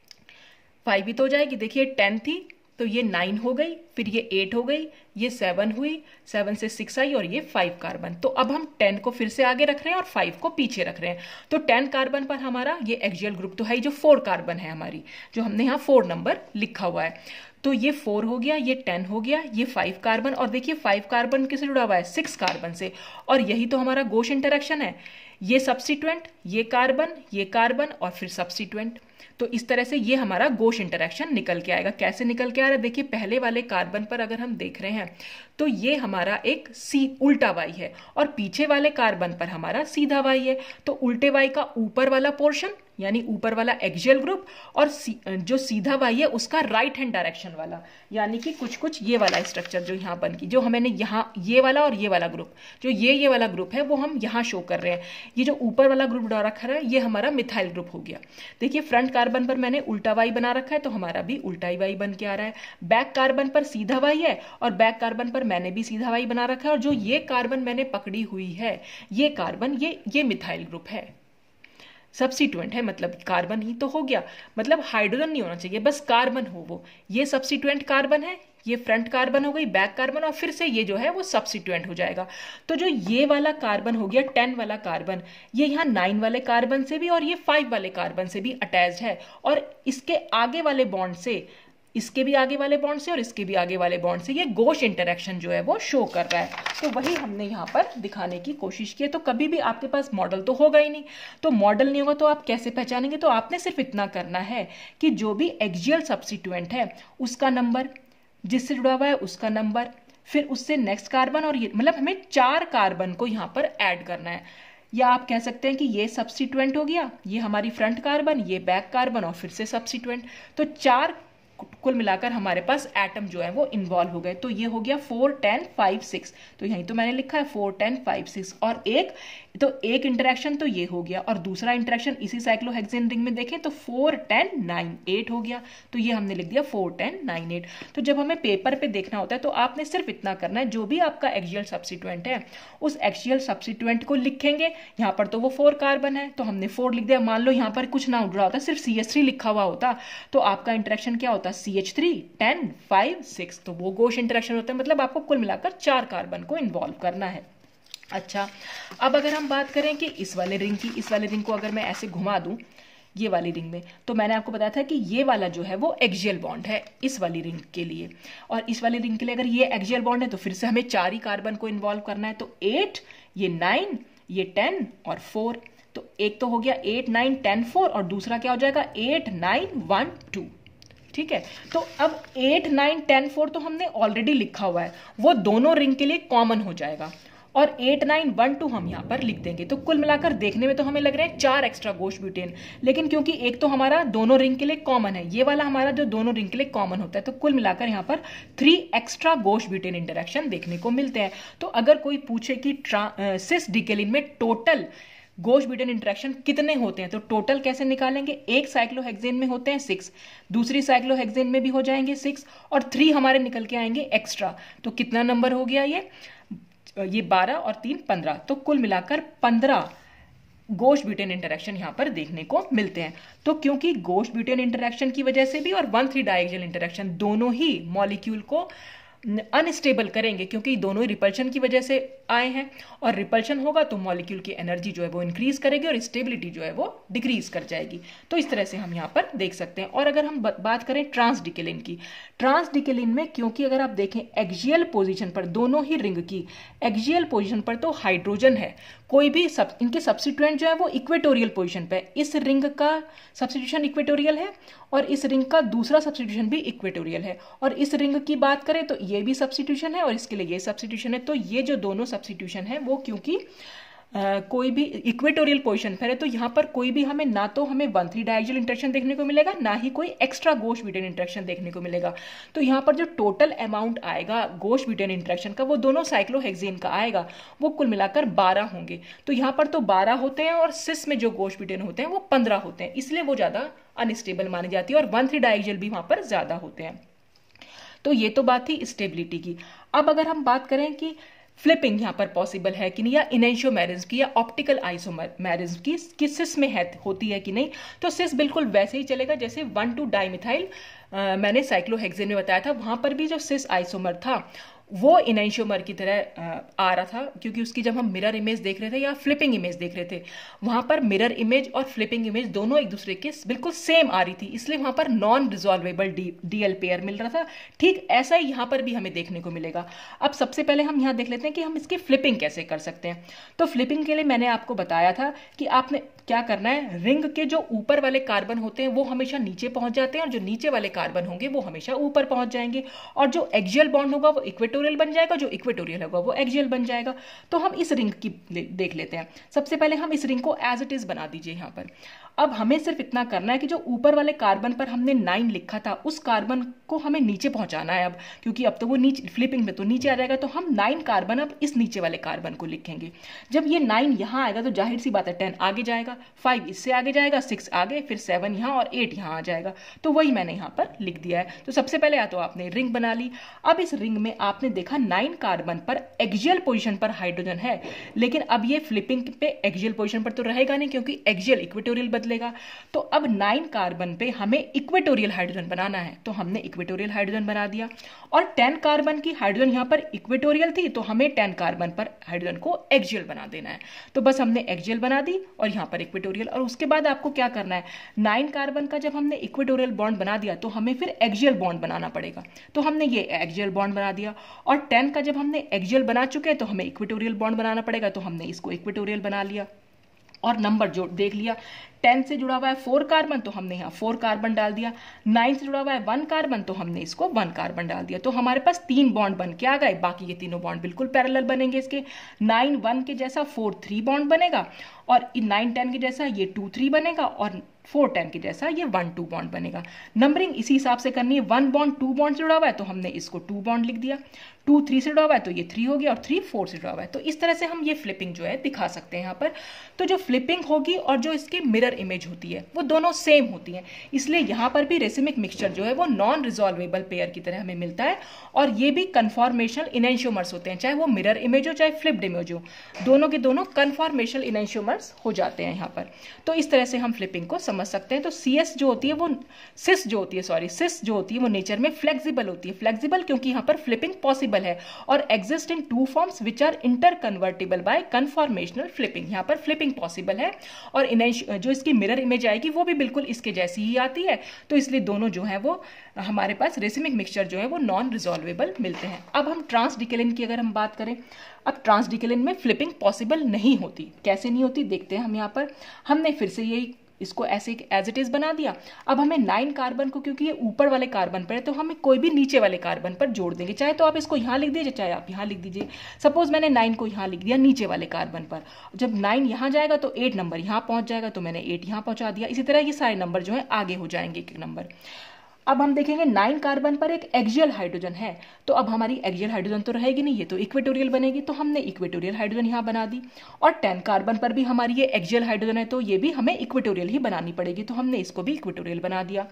[SPEAKER 1] फाइव ही तो हो जाएगी, देखिए टेन थी तो ये नाइन हो गई, फिर ये एट हो गई, ये सेवन हुई, सेवन से सिक्स आई और ये फाइव कार्बन। तो अब हम टेन को फिर से आगे रख रहे हैं और फाइव को पीछे रख रहे हैं। तो टेन कार्बन पर हमारा ये एक्सियल ग्रुप तो है जो फोर कार्बन है हमारी, जो हमने यहाँ फोर नंबर लिखा हुआ है। तो ये फोर हो गया, ये टेन हो गया, ये फाइव कार्बन, और देखिए फाइव कार्बन किससे जुड़ा हुआ है, सिक्स कार्बन से, और यही तो हमारा गॉस इंटरेक्शन है। ये सब्स्टिट्यूएंट, ये कार्बन, ये कार्बन और फिर सब्स्टिट्यूएंट। तो इस तरह से ये हमारा गॉस इंटरेक्शन निकल के आएगा। कैसे निकल के आ रहा है, देखिए पहले वाले कार्बन पर अगर हम देख रहे हैं तो ये हमारा एक सी उल्टा वाई है, और पीछे वाले कार्बन पर हमारा सीधा वाई है। तो उल्टे वाई का ऊपर वाला पोर्शन यानी ऊपर वाला एक्सियल ग्रुप, और सी, जो सीधा वाई है उसका राइट हैंड डायरेक्शन वाला, यानी कि कुछ कुछ ये वाला स्ट्रक्चर जो यहाँ बन की, जो हमें यहाँ ये वाला और ये वाला ग्रुप, जो ये ये वाला ग्रुप है वो हम यहाँ शो कर रहे हैं। ये जो ऊपर वाला ग्रुप बना रखा है ये हमारा मिथाइल ग्रुप हो गया। देखिए फ्रंट कार्बन पर मैंने उल्टा वाई बना रखा है तो हमारा भी उल्टा ही वाई बन के आ रहा है। बैक कार्बन पर सीधा वाई है और बैक कार्बन पर मैंने भी सीधा वाई बना रखा है, और जो ये कार्बन मैंने पकड़ी हुई है ये कार्बन ये ये मिथाइल ग्रुप है, सब्स्टिट्यूएंट है, मतलब कार्बन ही तो हो गया, मतलब हाइड्रोजन नहीं होना चाहिए, बस कार्बन हो वो। ये सब्स्टिट्यूएंट कार्बन है, ये फ्रंट कार्बन हो गई, बैक कार्बन, और फिर से ये जो है वो सब्स्टिट्यूएंट हो जाएगा। तो जो ये वाला कार्बन हो गया, टेन वाला कार्बन, ये यहाँ नाइन वाले कार्बन से भी और ये फाइव वाले कार्बन से भी अटैच्ड है, और इसके आगे वाले बॉन्ड से, इसके भी आगे वाले बॉन्ड से और इसके भी आगे वाले बॉन्ड से ये गॉस इंटरेक्शन जो है वो शो कर रहा है। तो वही हमने यहाँ पर दिखाने की कोशिश की है। तो कभी भी आपके पास मॉडल तो होगा ही नहीं, तो मॉडल नहीं होगा तो आप कैसे पहचानेंगे। तो आपने सिर्फ इतना करना है कि जो भी एक्सियल सब्स्टिट्यूएंट है उसका नंबर, जिससे जुड़ा हुआ है उसका नंबर, फिर उससे नेक्स्ट कार्बन, और ये मतलब हमें चार कार्बन को यहाँ पर ऐड करना है। या आप कह सकते हैं कि ये सब्स्टिट्यूएंट हो गया, ये हमारी फ्रंट कार्बन, ये बैक कार्बन और फिर से सब्स्टिट्यूएंट। तो चार कुल मिलाकर हमारे पास एटम जो है वो इन्वॉल्व हो गए। तो ये हो गया फोर टेन फाइव सिक्स, तो यहीं तो मैंने लिखा है फोर टेन फाइव सिक्स, और एक तो एक इंटरेक्शन तो ये हो गया, और दूसरा इंटरेक्शन इसी साइक्लोहेक्सेन रिंग में देखें तो फोर टेन नाइन एट हो गया। तो ये हमने लिख दिया फोर टेन नाइन एट। तो जब हमें पेपर पे देखना होता है तो आपने सिर्फ इतना करना है, जो भी आपका एक्सियल सब्स्टिट्यूएंट है उस एक्सियल सब्स्टिट्यूएंट को लिखेंगे। यहाँ पर तो वो फोर कार्बन है तो हमने फोर लिख दिया। मान लो यहाँ पर कुछ ना जुड़ा होता, सिर्फ सी एच थ्री लिखा हुआ होता, तो आपका इंटरेक्शन क्या होता, C H three ten five six, तो वो गॉस इंटरेक्शन होता है। मतलब आपको कुल मिलाकर चार कार्बन को इन्वॉल्व करना है। अच्छा, अब अगर हम बात करें कि इस वाले रिंग की, इस वाले रिंग को अगर मैं ऐसे घुमा दूं, ये वाली रिंग में, तो मैंने आपको बताया था कि ये वाला जो है वो एक्सियल बॉन्ड है इस वाली रिंग के लिए, और इस वाली रिंग के लिए अगर ये एक्सियल बॉन्ड है तो फिर से हमें चार ही कार्बन को इन्वॉल्व करना है, तो एट, ये नाइन, ये टेन और फोर। तो एक तो हो गया एट नाइन टेन फोर, और दूसरा क्या हो जाएगा एट नाइन वन टू। ठीक है, तो अब एट नाइन टेन फोर तो हमने ऑलरेडी लिखा हुआ है, वो दोनों रिंग के लिए कॉमन हो जाएगा, और एट नाइन वन टू हम यहाँ पर लिख देंगे। तो कुल मिलाकर देखने में तो हमें लग रहे हैं चार एक्स्ट्रा गोश ब्यूटेन, लेकिन क्योंकि एक तो हमारा दोनों रिंग के लिए कॉमन है, ये वाला हमारा जो दोनों रिंग के लिए कॉमन होता है, तो कुल मिलाकर यहाँ पर three extra gauche butane interaction देखने को मिलते हैं। तो अगर कोई पूछे कि सिस डिकेलिन में टोटल गोश ब्यूटेन इंटरेक्शन कितने होते हैं, तो टोटल कैसे निकालेंगे, एक साइक्लोहेक्सेन में होते हैं सिक्स, दूसरी साइक्लोहेक्सेन में भी हो जाएंगे सिक्स, और थ्री हमारे निकल के आएंगे एक्स्ट्रा। तो कितना नंबर हो गया ये ये बारह और तीन पंद्रह, तो कुल मिलाकर पंद्रह गोश ब्यूटेन इंटरेक्शन यहां पर देखने को मिलते हैं। तो क्योंकि गोश ब्यूटेन इंटरेक्शन की वजह से भी और वन थ्री डाइएक्सियल इंटरेक्शन दोनों ही मॉलिक्यूल को अनस्टेबल करेंगे, क्योंकि दोनों ही रिपल्शन की वजह से आए हैं, और रिपल्शन होगा तो मॉलिक्यूल की एनर्जी जो है वो इंक्रीज करेगी और स्टेबिलिटी जो है वो डिक्रीज कर जाएगी। तो इस तरह से हम यहाँ पर देख सकते हैं। और अगर हम बात करें ट्रांसडिकेलिन की, ट्रांसडिकेलिन में क्योंकि अगर आप देखें एक्सियल पोजीशन पर, दोनों ही रिंग की एक्सियल पोजीशन पर तो हाइड्रोजन है, कोई भी सब इनके सब्स्टिट्यूएंट जो है वो इक्वेटोरियल पोजीशन पे, इस रिंग का सब्स्टिट्यूशन इक्वेटोरियल है और इस रिंग का दूसरा सब्स्टिट्यूशन भी इक्वेटोरियल है, और इस रिंग की बात करें तो ये भी सब्स्टिट्यूशन है और इसके लिए ये सब्स्टिट्यूशन है। तो ये जो दोनों सब्स्टिट्यूशन है वो क्योंकि Uh, कोई भी इक्वेटोरियल पोजीशन पर है, तो यहाँ पर कोई भी हमें ना तो हमें वन थ्री डाइएक्सियल इंटरेक्शन देखने को मिलेगा, ना ही कोई एक्स्ट्रा गोश ब्यूटेन इंटरेक्शन देखने को मिलेगा। तो यहाँ पर जो टोटल अमाउंट आएगा गोश ब्यूटेन इंटरेक्शन का, वो दोनों साइक्लोहेक्सेन का आएगा, वो कुल मिलाकर बारह होंगे। तो यहाँ पर तो बारह होते हैं और सिस में जो गोश ब्यूटेन होते हैं वो पंद्रह होते हैं, इसलिए वो ज्यादा अनस्टेबल मानी जाती है, और वन थ्री डाइएक्सियल भी वहां पर ज्यादा होते हैं। तो ये तो बात थी स्टेबिलिटी की। अब अगर हम बात करें कि फ्लिपिंग यहाँ पर पॉसिबल है कि नहीं, या इनेंशियोमेरिज्म की या ऑप्टिकल आइसोमेरिज्म की कि सिस में है होती है कि नहीं, तो सिस बिल्कुल वैसे ही चलेगा जैसे वन टू डाइमिथाइल मैंने साइक्लोहेक्सेन में बताया था। वहां पर भी जो सिस आइसोमर था वो इनेंशियोमर की तरह आ रहा था, क्योंकि उसकी जब हम मिरर इमेज देख रहे थे या फ्लिपिंग इमेज देख रहे थे, वहां पर मिरर इमेज और फ्लिपिंग इमेज दोनों एक दूसरे के बिल्कुल सेम आ रही थी, इसलिए वहां पर नॉन रिजॉल्वेबल डीएल पेयर मिल रहा था। ठीक ऐसा ही यहाँ पर भी हमें देखने को मिलेगा। अब सबसे पहले हम यहाँ देख लेते हैं कि हम इसकी फ्लिपिंग कैसे कर सकते हैं। तो फ्लिपिंग के लिए मैंने आपको बताया था कि आपने क्या करना है, रिंग के जो ऊपर वाले कार्बन होते हैं वो हमेशा नीचे पहुंच जाते हैं, और जो नीचे वाले कार्बन होंगे वो हमेशा ऊपर पहुंच जाएंगे, और जो एक्सियल बॉन्ड होगा वो इक्वेटोरियल बन जाएगा, जो इक्वेटोरियल होगा वो एक्सियल बन जाएगा। तो हम इस रिंग की देख लेते हैं। सबसे पहले हम इस रिंग को एज इट इज बना दीजिए यहाँ पर। अब हमें सिर्फ इतना करना है कि जो ऊपर वाले कार्बन पर हमने नाइन लिखा था उस कार्बन को हमें नीचे पहुंचाना है। अब क्योंकि अब तो वो नीचे फ्लिपिंग में तो नीचे आ जाएगा, तो हम नाइन कार्बन अब इस नीचे वाले कार्बन को लिखेंगे। जब ये नाइन यहाँ आएगा तो जाहिर सी बात है टेन आगे जाएगा, फाइव इससे आगे जाएगा, सिक्स आगे, फिर सेवन यहाँ और एट यहाँ आ जाएगा। तो वही मैंने यहाँ पर लिख दिया है। तो सबसे पहले या तो आपने रिंग बना ली। अब इस रिंग में आपने देखा नाइन कार्बन पर एक्सियल पोजीशन पर हाइड्रोजन है, लेकिन अब ये फ्लिपिंग पे एक्सियल पोजीशन पर तो रहेगा नहीं, क्योंकि एक्सियल इक्वेटोरियल बदलेगा। तो अब नाइन कार्बन पे हमें इक्वेटोरियल हाइड्रोजन बनाना है, तो हमने इक्वेटोरियल हाइड्रोजन बना दिया। और टेन कार्बन की हाइड्रोजन यहाँ पर इक्वेटोरियल थी, तो हमें टेन कार्बन पर हाइड्रोजन को एक्सियल बना देना है। तो बस हमने एक्सियल बना दी और यहाँ पर इक्वेटोरियल। और उसके बाद आपको क्या करना है, नाइन कार्बन का जब हमने इक्वेटोरियल बॉन्ड बना दिया तो हमें फिर एक्सियल बॉन्ड बनाना पड़ेगा। तो हमने ये एक्सियल बॉन्ड बना दिया। और टेन का जब हमने एक्सियल बना चुके हैं तो हमें इक्वेटोरियल बॉन्ड बनाना पड़ेगा, तो हमने इसको इक्वेटोरियल बना लिया। और नंबर जो देख लिया, टेन से जुड़ा हुआ है फोर कार्बन, तो हमने यहाँ फोर कार्बन डाल दिया। नाइन से जुड़ा हुआ है वन कार्बन, तो हमने इसको वन कार्बन डाल दिया। तो हमारे पास तीन बॉन्ड बन के आ गए। बाकी के तीनों बॉन्ड बिल्कुल पैरेलल बनेंगे इसके। नाइन वन के जैसा फोर थ्री बॉन्ड बनेगा, और नाइन टेन के जैसा ये टू थ्री बनेगा, और फोर टेन के जैसा ये वन टू बॉन्ड बनेगा। नंबरिंग इसी हिसाब से करनी है। वन बॉन्ड टू बॉन्ड से जुड़ा हुआ है तो हमने इसको टू बॉन्ड लिख दिया। टू थ्री से जुड़ा हुआ है तो ये थ्री हो गया, और थ्री फोर से जुड़ा हुआ है। तो इस तरह से हम ये फ्लिपिंग जो है दिखा सकते हैं यहाँ पर। तो जो फ्लिपिंग होगी और जो इसकी मिरर इमेज होती है वो दोनों सेम होती हैं, इसलिए यहाँ पर भी रेसिमिक मिक्सचर जो है वो नॉन रिजॉल्वेबल पेयर की तरह हमें मिलता है। और ये भी कन्फॉर्मेशनल इनेंशियोमर्स होते हैं, चाहे वो मिरर इमेज हो चाहे फ्लिप्ड इमेज हो, दोनों के दोनों कन्फॉर्मेशनल इनेंशियोमर्स हो जाते हैं यहाँ पर। तो इस तरह से हम फ्लिपिंग को समझ सकते हैं। तो सी एस जो होती है वो सिस जो होती है सॉरी सिस जो होती है वो नेचर में फ्लेक्सिबल होती है। फ्लेक्सिबल क्योंकि यहाँ पर फ्लिपिंग पॉसिबल है, और exist in two forms which are interconvertible by conformational flipping. यहाँ पर फ्लिपिंग पॉसिबल है, और जो उसकी मिरर इमेज आएगी वो भी बिल्कुल इसके जैसी ही आती है। तो इसलिए दोनों जो है वो हमारे पास रेसिमिक मिक्सचर जो है वो नॉन रिजॉल्वेबल मिलते हैं। अब हम ट्रांसडिकेलिन की अगर हम बात करें, अब ट्रांसडिकेलिन में फ्लिपिंग पॉसिबल नहीं होती। कैसे नहीं होती देखते हैं हम यहाँ पर। हमने फिर से यही इसको ऐसे एज इट इज बना दिया। अब हमें नाइन कार्बन को, क्योंकि ये ऊपर वाले कार्बन पर है, तो हमें कोई भी नीचे वाले कार्बन पर जोड़ देंगे। चाहे तो आप इसको यहाँ लिख दीजिए, चाहे आप यहाँ लिख दीजिए। सपोज मैंने नाइन को यहाँ लिख दिया नीचे वाले कार्बन पर, जब नाइन यहाँ जाएगा तो एट नंबर यहाँ पहुंच जाएगा, तो मैंने एट यहाँ पहुंचा दिया। इसी तरह ये सारे नंबर जो है आगे हो जाएंगे एक एक नंबर। अब हम देखेंगे नाइन कार्बन पर एक एक्सियल हाइड्रोजन है, तो अब हमारी एक्सियल हाइड्रोजन तो रहेगी नहीं, ये तो इक्वेटोरियल बनेगी, तो हमने इक्वेटोरियल हाइड्रोजन यहाँ बना दी। और टेन कार्बन पर भी हमारी ये एक्सियल हाइड्रोजन है, तो ये भी हमें इक्वेटोरियल ही बनानी पड़ेगी, तो हमने इसको भी इक्वेटोरियल बना दिया।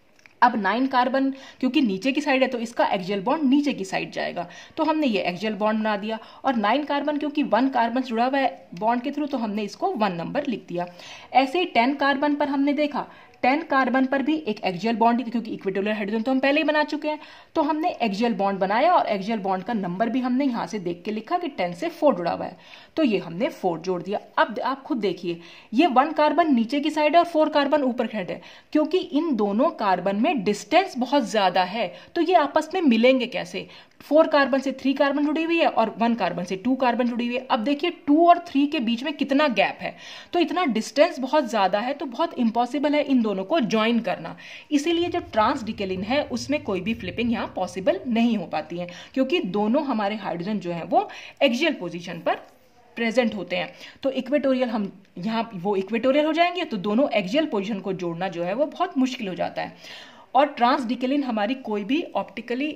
[SPEAKER 1] अब नाइन कार्बन क्योंकि नीचे की साइड है तो इसका एक्सियल बॉन्ड नीचे की साइड जाएगा, तो हमने ये एक्सियल बॉन्ड बना दिया। और नाइन कार्बन क्योंकि वन कार्बन जुड़ा हुआ है बॉन्ड के थ्रू, तो हमने इसको वन नंबर लिख दिया। ऐसे ही टेन कार्बन पर हमने देखा, टेन कार्बन पर भी एक एक्सियल बॉन्ड, क्योंकि इक्वेटोरियल हाइड्रोजन तो हम पहले ही बना चुके हैं, तो हमने एक्सियल बॉन्ड बनाया और एक्सियल बॉन्ड का नंबर भी हमने यहाँ से देख के लिखा कि टेन से फोर जुड़ा हुआ है, तो ये हमने फोर जोड़ दिया। अब आप खुद देखिए, ये वन कार्बन नीचे की साइड है और फोर कार्बन ऊपर की साइड है, क्योंकि इन दोनों कार्बन में डिस्टेंस बहुत ज्यादा है, तो ये आपस में मिलेंगे कैसे। फोर कार्बन से थ्री कार्बन जुड़ी हुई है और वन कार्बन से टू कार्बन जुड़ी हुई है। अब देखिए टू और थ्री के बीच में कितना गैप है, तो इतना डिस्टेंस बहुत ज्यादा है, तो बहुत इंपॉसिबल है इन दोनों को ज्वाइन करना। इसीलिए जो ट्रांसडिकेलिन है उसमें कोई भी फ्लिपिंग यहाँ पॉसिबल नहीं हो पाती है, क्योंकि दोनों हमारे हाइड्रोजन जो है वो एक्सियल पोजीशन पर प्रेजेंट होते हैं। तो इक्वेटोरियल हम यहाँ वो इक्वेटोरियल हो जाएंगे, तो दोनों एक्सियल पोजीशन को जोड़ना जो है वो बहुत मुश्किल हो जाता है। और ट्रांसडिकेलिन हमारी कोई भी ऑप्टिकली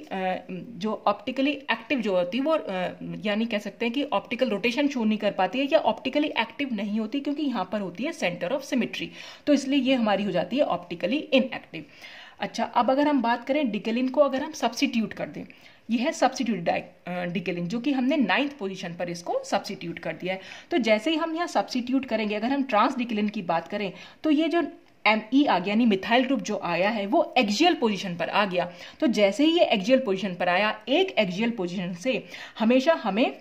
[SPEAKER 1] जो ऑप्टिकली एक्टिव जो होती है वो यानी कह सकते हैं कि ऑप्टिकल रोटेशन शो नहीं कर पाती है या ऑप्टिकली एक्टिव नहीं होती, क्योंकि यहाँ पर होती है सेंटर ऑफ सिमेट्री, तो इसलिए ये हमारी हो जाती है ऑप्टिकली इनएक्टिव। अच्छा, अब अगर हम बात करें डिकेलिन को अगर हम सब्सिट्यूट कर दें, ये है सब्सिट्यूट डिकेलिन, जो कि हमने नाइन्थ पोजीशन पर इसको सब्सिट्यूट कर दिया है। तो जैसे ही हम यहाँ सब्सिट्यूट करेंगे, अगर हम ट्रांसडिकेलिन की बात करें, तो ये जो एम ई आ गया यानी मिथाइल ग्रुप जो आया है वो एक्सियल पोजीशन पर आ गया। तो जैसे ही ये एक्सियल पोजीशन पर आया, एक एक्सियल पोजीशन से हमेशा हमें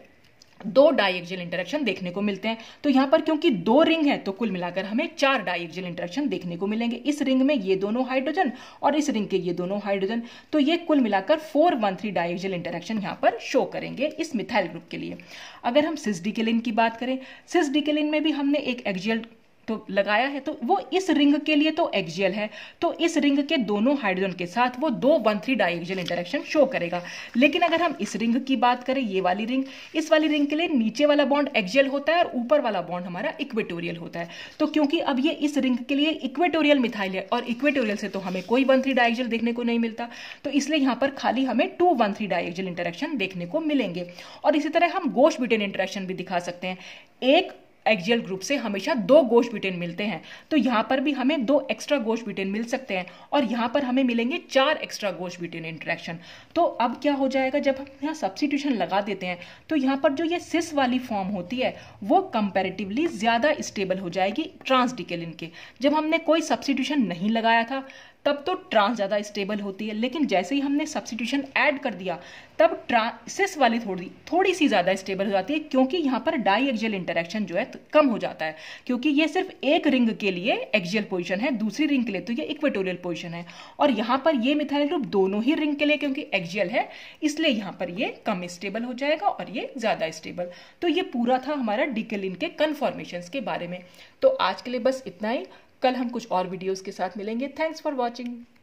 [SPEAKER 1] दो डाइएक्सियल इंटरेक्शन देखने को मिलते हैं। तो यहाँ पर क्योंकि दो रिंग है तो कुल मिलाकर हमें चार डाइएक्सियल इंटरेक्शन देखने को मिलेंगे। इस रिंग में ये दोनों हाइड्रोजन और इस रिंग के ये दोनों हाइड्रोजन, तो ये कुल मिलाकर four one three diaxial interaction यहाँ पर शो करेंगे इस मिथाइल ग्रुप के लिए। अगर हम सिसडिकेलिन की बात करें, सिसडिकेलिन में भी हमने एक एक्सियल तो लगाया है, तो वो इस रिंग के लिए तो एक्सियल है, तो इस रिंग के दोनों हाइड्रोजन के साथ वो दो one three diaxial interaction show करेगा। लेकिन अगर हम इस रिंग की बात करें, ये वाली रिंग, इस वाली रिंग के लिए नीचे वाला बॉन्ड एक्सियल होता है और ऊपर वाला बॉन्ड हमारा इक्वेटोरियल होता है। तो क्योंकि अब ये इस रिंग के लिए इक्वेटोरियल मिथाइल है और इक्वेटोरियल से तो हमें कोई वन थ्री डाइएक्सियल देखने को नहीं मिलता, तो इसलिए यहाँ पर खाली हमें two one three diaxial interaction देखने को मिलेंगे। और इसी तरह हम गोश ब्यूटेन इंटरेक्शन भी दिखा सकते हैं। एक एक्सियल ग्रुप से हमेशा दो गोश ब्यूटेन मिलते हैं, तो यहाँ पर भी हमें दो एक्स्ट्रा गोश ब्यूटेन मिल सकते हैं और यहाँ पर हमें मिलेंगे चार एक्स्ट्रा गोश ब्यूटेन इंटरेक्शन। तो अब क्या हो जाएगा, जब हम यहाँ सब्स्टिट्यूशन लगा देते हैं तो यहाँ पर जो ये सिस वाली फॉर्म होती है वो कंपैरेटिवली ज्यादा स्टेबल हो जाएगी ट्रांसडिकेलिन के। जब हमने कोई सब्स्टिट्यूशन नहीं लगाया था तब तो ट्रांस ज्यादा स्टेबल होती है, लेकिन जैसे ही हमने सब्स्टिट्यूशन ऐड कर दिया तब ट्रांसिस वाली थोड़ी थोड़ी सी ज्यादा स्टेबल हो जाती है, क्योंकि यहाँ पर डाई एक्सियल इंटरेक्शन जो है तो कम हो जाता है, क्योंकि ये सिर्फ एक रिंग के लिए एक्सियल पोजीशन है, दूसरी रिंग के लिए तो ये इक्वेटोरियल पोजीशन है। और यहाँ पर ये मिथाइल ग्रुप दोनों ही रिंग के लिए क्योंकि एक्सियल है, इसलिए यहाँ पर ये कम स्टेबल हो जाएगा और ये ज्यादा स्टेबल। तो ये पूरा था हमारा डिकेलिन के कन्फॉर्मेशंस के बारे में। तो आज के लिए बस इतना ही, कल हम कुछ और वीडियोस के साथ मिलेंगे। Thanks for watching.